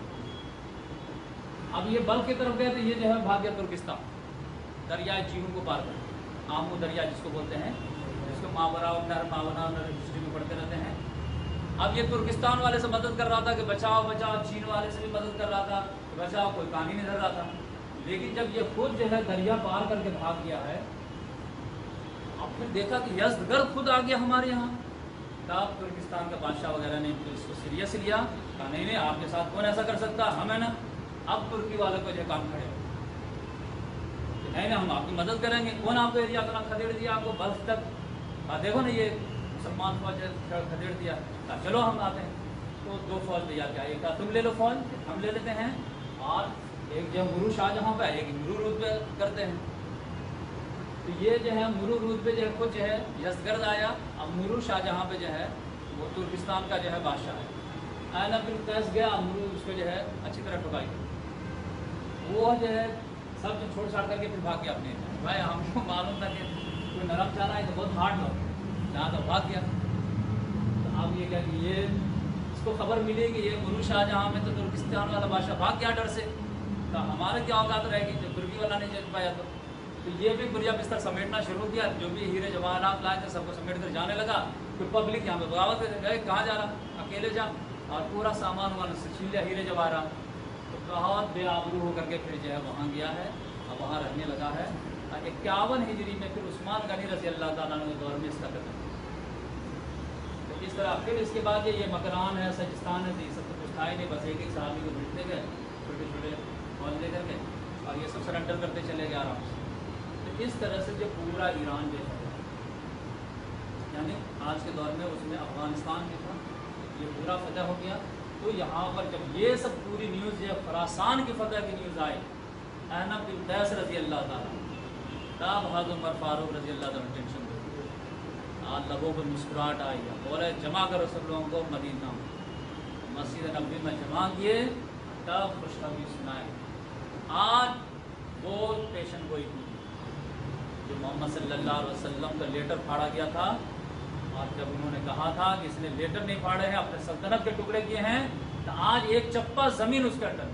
گیا۔ اب یہ بلخ کی طرف گئے تو یہ جو ہے بھاگ گیا ترکستان، دریائے جیہون کو پار کر، آمو دریا جس کو بولتے ہیں، جس کو ماورا نہر ماورا نہر ہسٹری میں پڑھتے رہتے ہیں۔ اب یہ ترکستان والے سے مدد کر رہا تھا کہ بچاؤ بچاؤ، چین والے سے بھی مدد کر رہا تھا کہ بچاؤ، کوئی کام ہی نہیں دھر رہا تھا۔ لیکن جب یہ خود جو ہے دریا پار کر کے بھاگ گیا ہے، اب پھر دیکھا کہ یزدگرد خود آ گیا ہمارے یہاں، تب ترکستان کا بادشاہ وغیرہ نے اس کو سیریس لیا، کہا نہیں نہیں آپ کے ساتھ کون ایسا کر سکتا، ہم ہے نا۔ اب ترکی والے کو جو کام کھڑے نہیں نا ہم آپ کی مدد کریں گے، کون آپ کو ایریا اتنا کھدیڑ دیا آپ کو بلخ تک، کہا دیکھو نا یہ مسلمان فوج کھدیڑ دیا، کہا چلو ہم آتے ہیں۔ تو دو فوج تیار کیا، ایک کہا تم لے لو فوج، ہم لے لیتے ہیں، اور ایک جو مرو شاہ جہاں پہ ایک مرو رود پہ کرتے ہیں۔ تو یہ جو ہے مرو رود پہ جو ہے خود جو ہے یزدگرد آیا، اب مرو شاہ جہاں پہ جو ہے وہ ترکستان کا جو ہے بادشاہ ہے، آئینہ پھر قیس گیا، مرو اس کو جو ہے اچھی طرح ٹھکائی، وہ جو ہے سب جو چھوڑ چھاڑ کر کے پھر بھاگ گیا اپنے، بھائی ہم کو معلوم تھا کہ کوئی نرم چالا ہے تو بہت ہارڈ ہو، جہاں تو بھاگ گیا۔ تو اب یہ کیا کہ یہ اس کو خبر ملی کہ یہ مرو شاہ جہاں میں تو ترکستان والا بادشاہ بھاگ گیا ڈر سے، تو ہمارے کیا اوقات رہے گی جب ترکی والا نہیں جیت پایا تو تو یہ بھی بڑھیا بستر سمیٹنا شروع کیا، جو بھی ہیرے جواہرات لائے تھے سب کو سمیٹ کر جانے لگا۔ پھر پبلک یہاں پہ بغاوت کر گئے، کہاں جا رہا، اکیلے جا، اور پورا سامان والا چھین لیا ہیرے جواہرات، تو بہت بے آبرو ہو کر کے پھر جو ہے وہاں گیا ہے، اب وہاں رہنے لگا ہے۔ اکیاون ہجری میں پھر عثمان غنی رضی اللہ تعالیٰ نے دور میں اس کا قتل کیا۔ تو اس طرح پھر اس کے بعد یہ مکران ہے، سجستان ہے، تو یہ سب تو کچھ تھا ہی نہیں، بس ایک ایک صحابی کو بھیجتے گئے چھوٹے چھوٹے فوج لے کر کے، اور یہ سب سرنڈر کرتے چلے گئے آرام سے۔ تو اس طرح سے جو پورا ایران جو ہے، یعنی آج کے دور میں اس میں افغانستان بھی تھا، یہ پورا فتح ہو گیا۔ تو یہاں پر جب یہ سب پوری نیوز جو ہے خراسان کی فتح کی نیوز آئی، احنف بن قیس رضی اللہ تعالیٰ، تب حضرت عمر فاروق رضی اللہ تعالیٰ ٹینشن ہوئی، آج لبوں پر مسکراہٹ آئی، بولے جمع کرو سب لوگوں کو مدینہ، مسجد نبوی میں جمع کیے، تب خوشخبری سنائے۔ آج وہ پیشن گوئی کی جو محمد صلی اللہ علیہ وسلم کا لیٹر پھاڑا گیا تھا، اور جب انہوں نے کہا تھا کہ اس نے لیٹر نہیں پھاڑے ہیں، اپنے سلطنت کے ٹکڑے کیے ہیں، تو آج ایک چپا زمین اس کا ٹن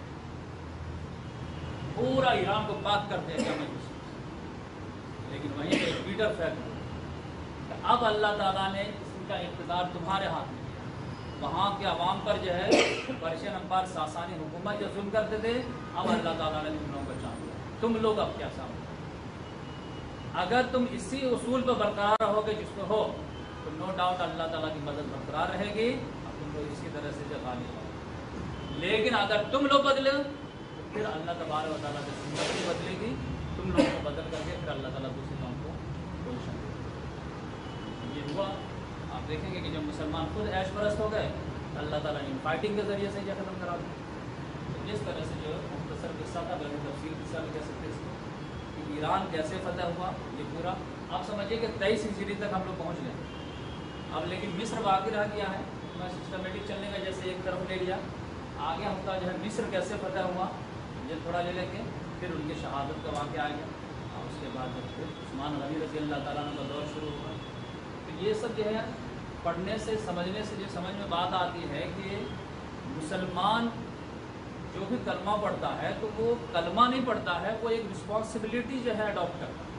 پورا ایران کو پاک کر دیا گیا۔ لیکن وہیں پہ پیٹر پھینک، اب اللہ تعالیٰ نے اس کا اقتدار تمہارے ہاتھ میں دیا۔ وہاں کے عوام پر جو ہے پرشین امپائر ساسانی حکومت جو ظلم کرتے تھے، اب اللہ تعالیٰ نے تم لوگوں کو چاہ دیا۔ تم لوگ اب کیا سامنے، اگر تم اسی اصول پر برقرار رہو گے جس پہ ہو، تو نو ڈاؤٹ اللہ تعالیٰ کی مدد برقرار رہے گی اور تم لوگ اسی طرح سے جگہ لے جاؤ۔ لیکن اگر تم لوگ بدلے تو پھر اللہ تبارک و تعالیٰ کی سنت بھی بدلے گی، تم لوگوں کو بدل کر کے پھر اللہ تعالیٰ دوسرے کام کو پوزیشن دے گا۔ یہ ہوا، آپ دیکھیں گے کہ جب مسلمان خود عیش پرست ہو گئے، اللہ تعالیٰ نے فائٹنگ کے ذریعے سے یہ ختم کرا دیا۔ جس طرح سے جو مختصر قصہ تھا، بڑی تفصیل قصہ بھی کہہ سکتے اس کو، کہ ایران کیسے فتح ہوا، یہ پورا آپ سمجھیے کہ تیئیس ہجری تک ہم لوگ پہنچ گئے۔ اب لیکن مصر باقی رہ گیا ہے، میں سسٹمیٹک چلنے کا جیسے ایک طرف لے لیا، آگے ہم کا جو ہے مصر کیسے فتح ہوا یہ تھوڑا لے لیں گے، پھر ان کی شہادت کا واقعہ آ گیا، اور اس کے بعد جب پھر عثمان غنی رضی اللہ تعالیٰ عنہ کا دور شروع ہوا۔ تو یہ سب جو ہے پڑھنے سے سمجھنے سے جو سمجھ میں بات آتی ہے کہ مسلمان جو بھی کلمہ پڑھتا ہے تو وہ کلمہ نہیں پڑھتا ہے، وہ ایک رسپانسبلٹی جو ہے اڈاپٹ کرتا ہے۔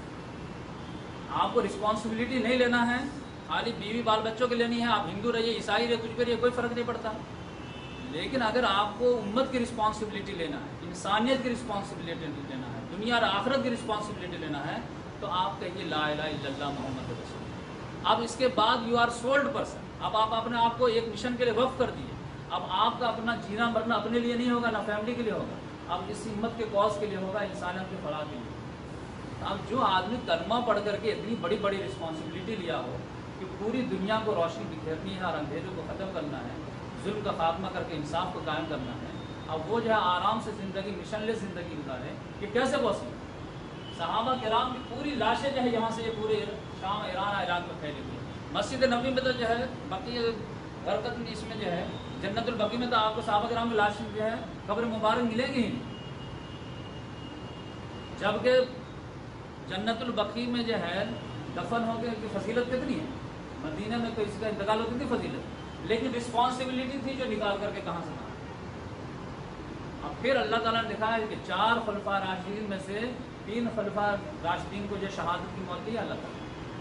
آپ کو رسپانسبلٹی نہیں لینا ہے، خالی بیوی بال بچوں کے لینی ہے، آپ ہندو رہیے عیسائی رہیے کچھ بھی رہیے، کوئی فرق نہیں پڑتا۔ لیکن اگر آپ کو امت کی رسپانسبلٹی لینا ہے، انسانیت کی رسپانسبلٹی لینا ہے، دنیا اور آخرت کی رسپانسبلٹی لینا ہے، تو آپ کہیے لا الہ الا اللہ محمد رسول اللہ۔ اب اس کے بعد یو آر سولڈ پرسن، اب آپ اپنے آپ کو ایک مشن کے لیے وقف کر دیے۔ اب آپ کا اپنا جینا مرنا اپنے لیے نہیں ہوگا، نہ فیملی کے لیے ہوگا، اب اس امت کے کاز کے لیے ہوگا، انسانیت کے فلاح کے لیے۔ اب جو آدمی کلمہ پڑھ کر کے اتنی بڑی بڑی رسپانسبلٹی لیا ہو کہ پوری دنیا کو روشنی بکھیرنی ہے اور اندھیرے کو ختم کرنا ہے، ظلم کا خاتمہ کر کے انصاف کو قائم کرنا ہے، اب وہ جو ہے آرام سے زندگی مشن لیس زندگی گزارے، یہ کیسے پاسبل؟ صحابہ کرام کی پوری لاشیں جو ہے یہاں سے یہ پورے شام ایران عراق میں پھیلی ہوئی ہے۔ مسجد نبوی میں تو جو ہے بقی برکت میں اس میں جو ہے جنت البقی میں تو آپ کو صحابہ کرام کی لاشیں جو ہے قبر مبارک ملے گی ہی نہیں، جبکہ جنت البقی میں جو ہے دفن ہو گئے کی فضیلت کتنی ہے، مدینہ میں تو اس کا انتقال ہوتی تھی فضیلت، لیکن رسپانسبلٹی تھی جو نکال کر کے کہاں سے کہاں۔ اب پھر اللہ تعالیٰ نے دکھا ہے کہ چار خلفاء راشدین میں سے تین خلفاء راشدین کو جو شہادت کی موت دی اللہ تعالیٰ۔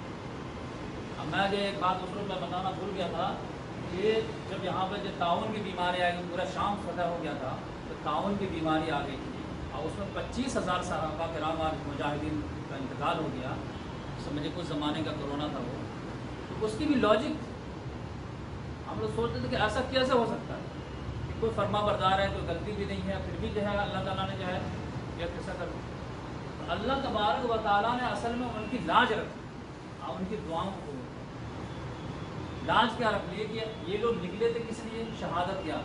اب میں جو ایک بات دوسروں میں بتانا بھول گیا تھا کہ جب یہاں پہ جو تعاون کی بیماری آئی، پورا شام فتح ہو گیا تھا، تو تعاون کی بیماری آ گئی تھی اور اس میں پچیس ہزار صحابہ کرام اور مجاہدین کا انتقال ہو گیا۔ سمجھے کچھ زمانے کا کرونا تھا وہ، تو اس کی بھی لاجک تھی۔ ہم لوگ سوچتے تھے کہ ایسا کیسے ہو سکتا ہے کہ کوئی فرما بردار ہے، کوئی غلطی بھی نہیں ہے، پھر بھی جو ہے اللہ تعالیٰ نے جو ہے یہ کیسا کر دیا۔ اللہ تبارک و تعالیٰ نے اصل میں ان کی لاج رکھی اور ان کی دعاؤں کو لاج کیا رکھ لی کہ یہ لوگ نکلے تھے کس لیے؟ شہادت کیا،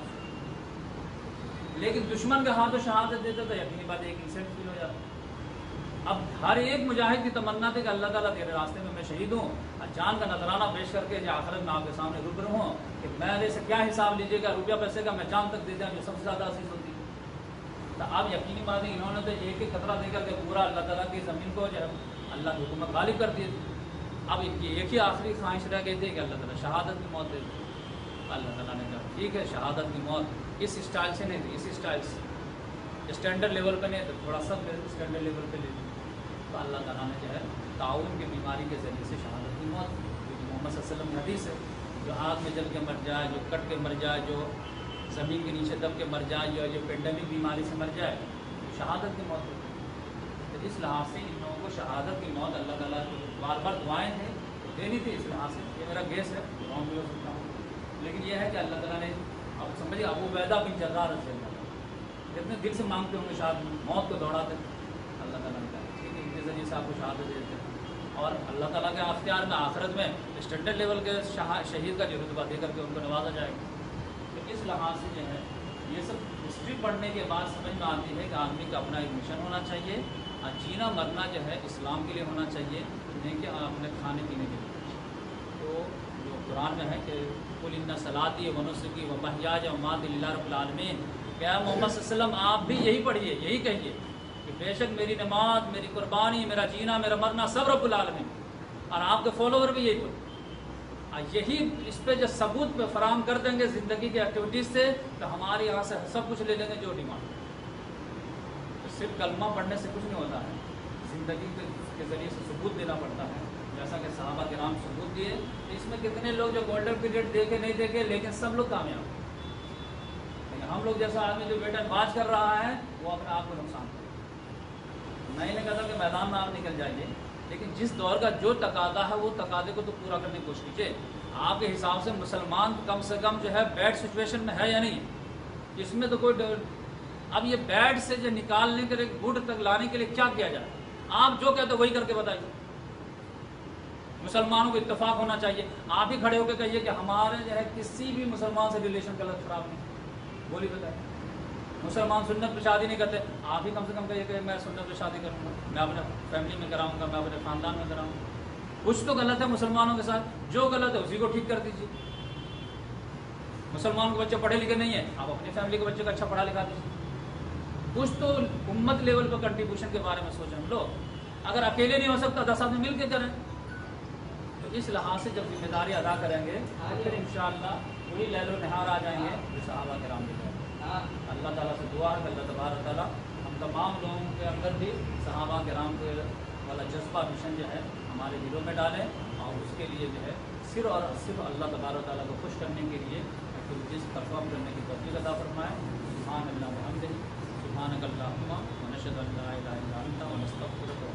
لیکن دشمن کے ہاتھوں شہادت دیتا تو یقینی بات ایک انسیٹ فیل ہو جاتا۔ اب ہر ایک مجاہد کی تمنا تھی کہ اللہ تعالیٰ تیرے راستے میں میں شہید ہوں اور جان کا نذرانہ پیش کر کے جو آخرت میں آپ کے سامنے روبرو ہوں کہ میرے سے کیا حساب لیجیے گا، روپیہ پیسے کا میں جان تک دے دیا جو سب سے زیادہ عزیز ہوتی ہے۔ تو اب یقینی بات ہے انہوں نے تو ایک ایک خطرہ دے کر کے پورا اللہ تعالیٰ کی زمین کو جو ہے اللہ کی حکومت غالب کر دی تھی۔ اب ان کی ایک ہی آخری خواہش رہ گئی تھی کہ اللہ تعالیٰ شہادت کی موت دے دی۔ اللہ تعالیٰ نے کہا ٹھیک ہے، شہادت کی موت اس اسٹائل سے نہیں تھی، اس اسٹائل سے اسٹینڈرڈ لیول پہ نہیں تو تھوڑا سا اسٹینڈرڈ لیول پہ لے لی۔ تو اللہ تعالیٰ نے جو ہے تعاون کی بیماری کے ذریعے سے شہادت کی موت، کیونکہ محمد صلی اللہ علیہ وسلم کی حدیث ہے جو آگ میں جل کے مر جائے، جو کٹ کے مر جائے، جو زمین کے نیچے دب کے مر جائے، جو جو پینڈیمک بیماری سے مر جائے، شہادت کی موت ہوتی ہے۔ تو اس لحاظ سے ان لوگوں کو شہادت کی موت اللہ تعالیٰ کو بار بار دعائیں تھے دینی تھی، اس لحاظ سے یہ میرا گیس ہے، رانگ بھی ہو سکتا ہوں، لیکن یہ ہے کہ اللہ تعالیٰ نے اب سمجھے ابو عبیدہ بن جراح رضی اللہ عنہ جتنے دل سے مانگتے ہوں گے شاید موت کو دوڑاتے اللہ تعالیٰ نے کہا ٹھیک ہے، ان کے ذریعے سے آپ کو شہادت دیتے ہیں، اور اللہ تعالیٰ کے اختیار میں آخرت میں اسٹینڈرڈ لیول کے شہید کا جو رتبہ دے کر کے ان کو نوازا جائے گا۔ تو اس لحاظ سے جو ہے یہ سب ہسٹری پڑھنے کے بعد سمجھ میں آتی ہے کہ آدمی کا اپنا ایک مشن ہونا چاہیے اور جینا مرنا جو ہے اسلام کے لیے ہونا چاہیے، نہیں کہ اپنے کھانے پینے کے لیے۔ تو جو قرآن میں ہے کہ قل ان صلاتی و نسکی و محیاج و مماتی للہ رب العالمین، کہ اے محمد صلی اللہ علیہ وسلم آپ بھی یہی پڑھیے، یہی کہیے کہ بے شک میری نماز، میری قربانی، میرا جینا، میرا مرنا سب رب العالمین، اور آپ کے فالوور بھی یہی پڑھیں۔ یہی اس پہ جو ثبوت پہ فراہم کر دیں گے زندگی کے ایکٹیویٹیز سے، تو ہمارے یہاں سے سب کچھ لے لیں گے جو ڈیمانڈ ہے۔ تو صرف کلمہ پڑھنے سے کچھ نہیں ہوتا ہے، زندگی کے ذریعے سے ثبوت دینا پڑتا ہے، جیسا کہ صحابہ کرام ثبوت دیے۔ تو اس میں کتنے لوگ جو گولڈن پیریڈ دیکھے نہیں دیکھے، لیکن سب لوگ کامیاب ہیں۔ لیکن ہم لوگ جیسا آدمی جو ویٹ اینڈ واچ کر رہا ہے، وہ اپنے آپ کو نقصان کرے۔ میں نے کہا تھا کہ میدان میں آپ نکل جائیے، لیکن جس دور کا جو تقاضا ہے وہ تقاضے کو تو پورا کرنے کی کوشش کیجیے۔ آپ کے حساب سے مسلمان کم سے کم جو ہے بیڈ سچویشن میں ہے یا نہیں، اس میں تو کوئی اب یہ بیڈ سے جو نکالنے کے لیے، گڈ تک لانے کے لیے کیا کیا جائے؟ آپ جو کہتے وہی کر کے بتائیے۔ مسلمانوں کو اتفاق ہونا چاہیے۔ آپ ہی کھڑے ہو کے کہیے کہ ہمارے جو ہے کسی بھی مسلمان سے ریلیشن غلط خراب نہیں، بولی بتائیے۔ مسلمان سنت پہ شادی نہیں کرتے، آپ ہی کم سے کم کہیے کہ میں سنت پہ شادی کروں گا، میں اپنے فیملی میں کراؤں گا، میں اپنے خاندان میں کراؤں گا۔ کچھ تو غلط ہے مسلمانوں کے ساتھ، جو غلط ہے اسی کو ٹھیک کر دیجیے۔ مسلمان کے بچے پڑھے لکھے نہیں ہیں، آپ اپنی فیملی کے بچے کو اچھا پڑھا لکھا دیجیے۔ کچھ تو امت لیول پر کنٹریبیوشن کے بارے میں سوچیں ہم لوگ۔ اگر اکیلے نہیں ہو سکتا، دس آدمی مل کے کریں۔ تو اس لحاظ سے جب ذمہ داری ادا کریں گے تو پھر انشاءاللہ وہی لیل و نہار آ جائیں گے جو صحابہ کرام کے۔ اللہ تعالیٰ سے دعا ہے کہ اللہ تبارک تعالیٰ ہم تمام لوگوں کے اندر بھی صحابہ کرام کے والا جذبہ مشن جو ہے ہمارے دلوں میں ڈالیں، اور اس کے لیے جو ہے صرف اور صرف اللہ تبارک تعالیٰ کو خوش کرنے کے لیے ایکٹیویٹیز پرفارم کرنے کی توفیق عطا فرمائے۔ سبحان اللہ وبحمدہ، سبحانک اللہم ونشہد ان لا الہ الا انت ونستغفرک۔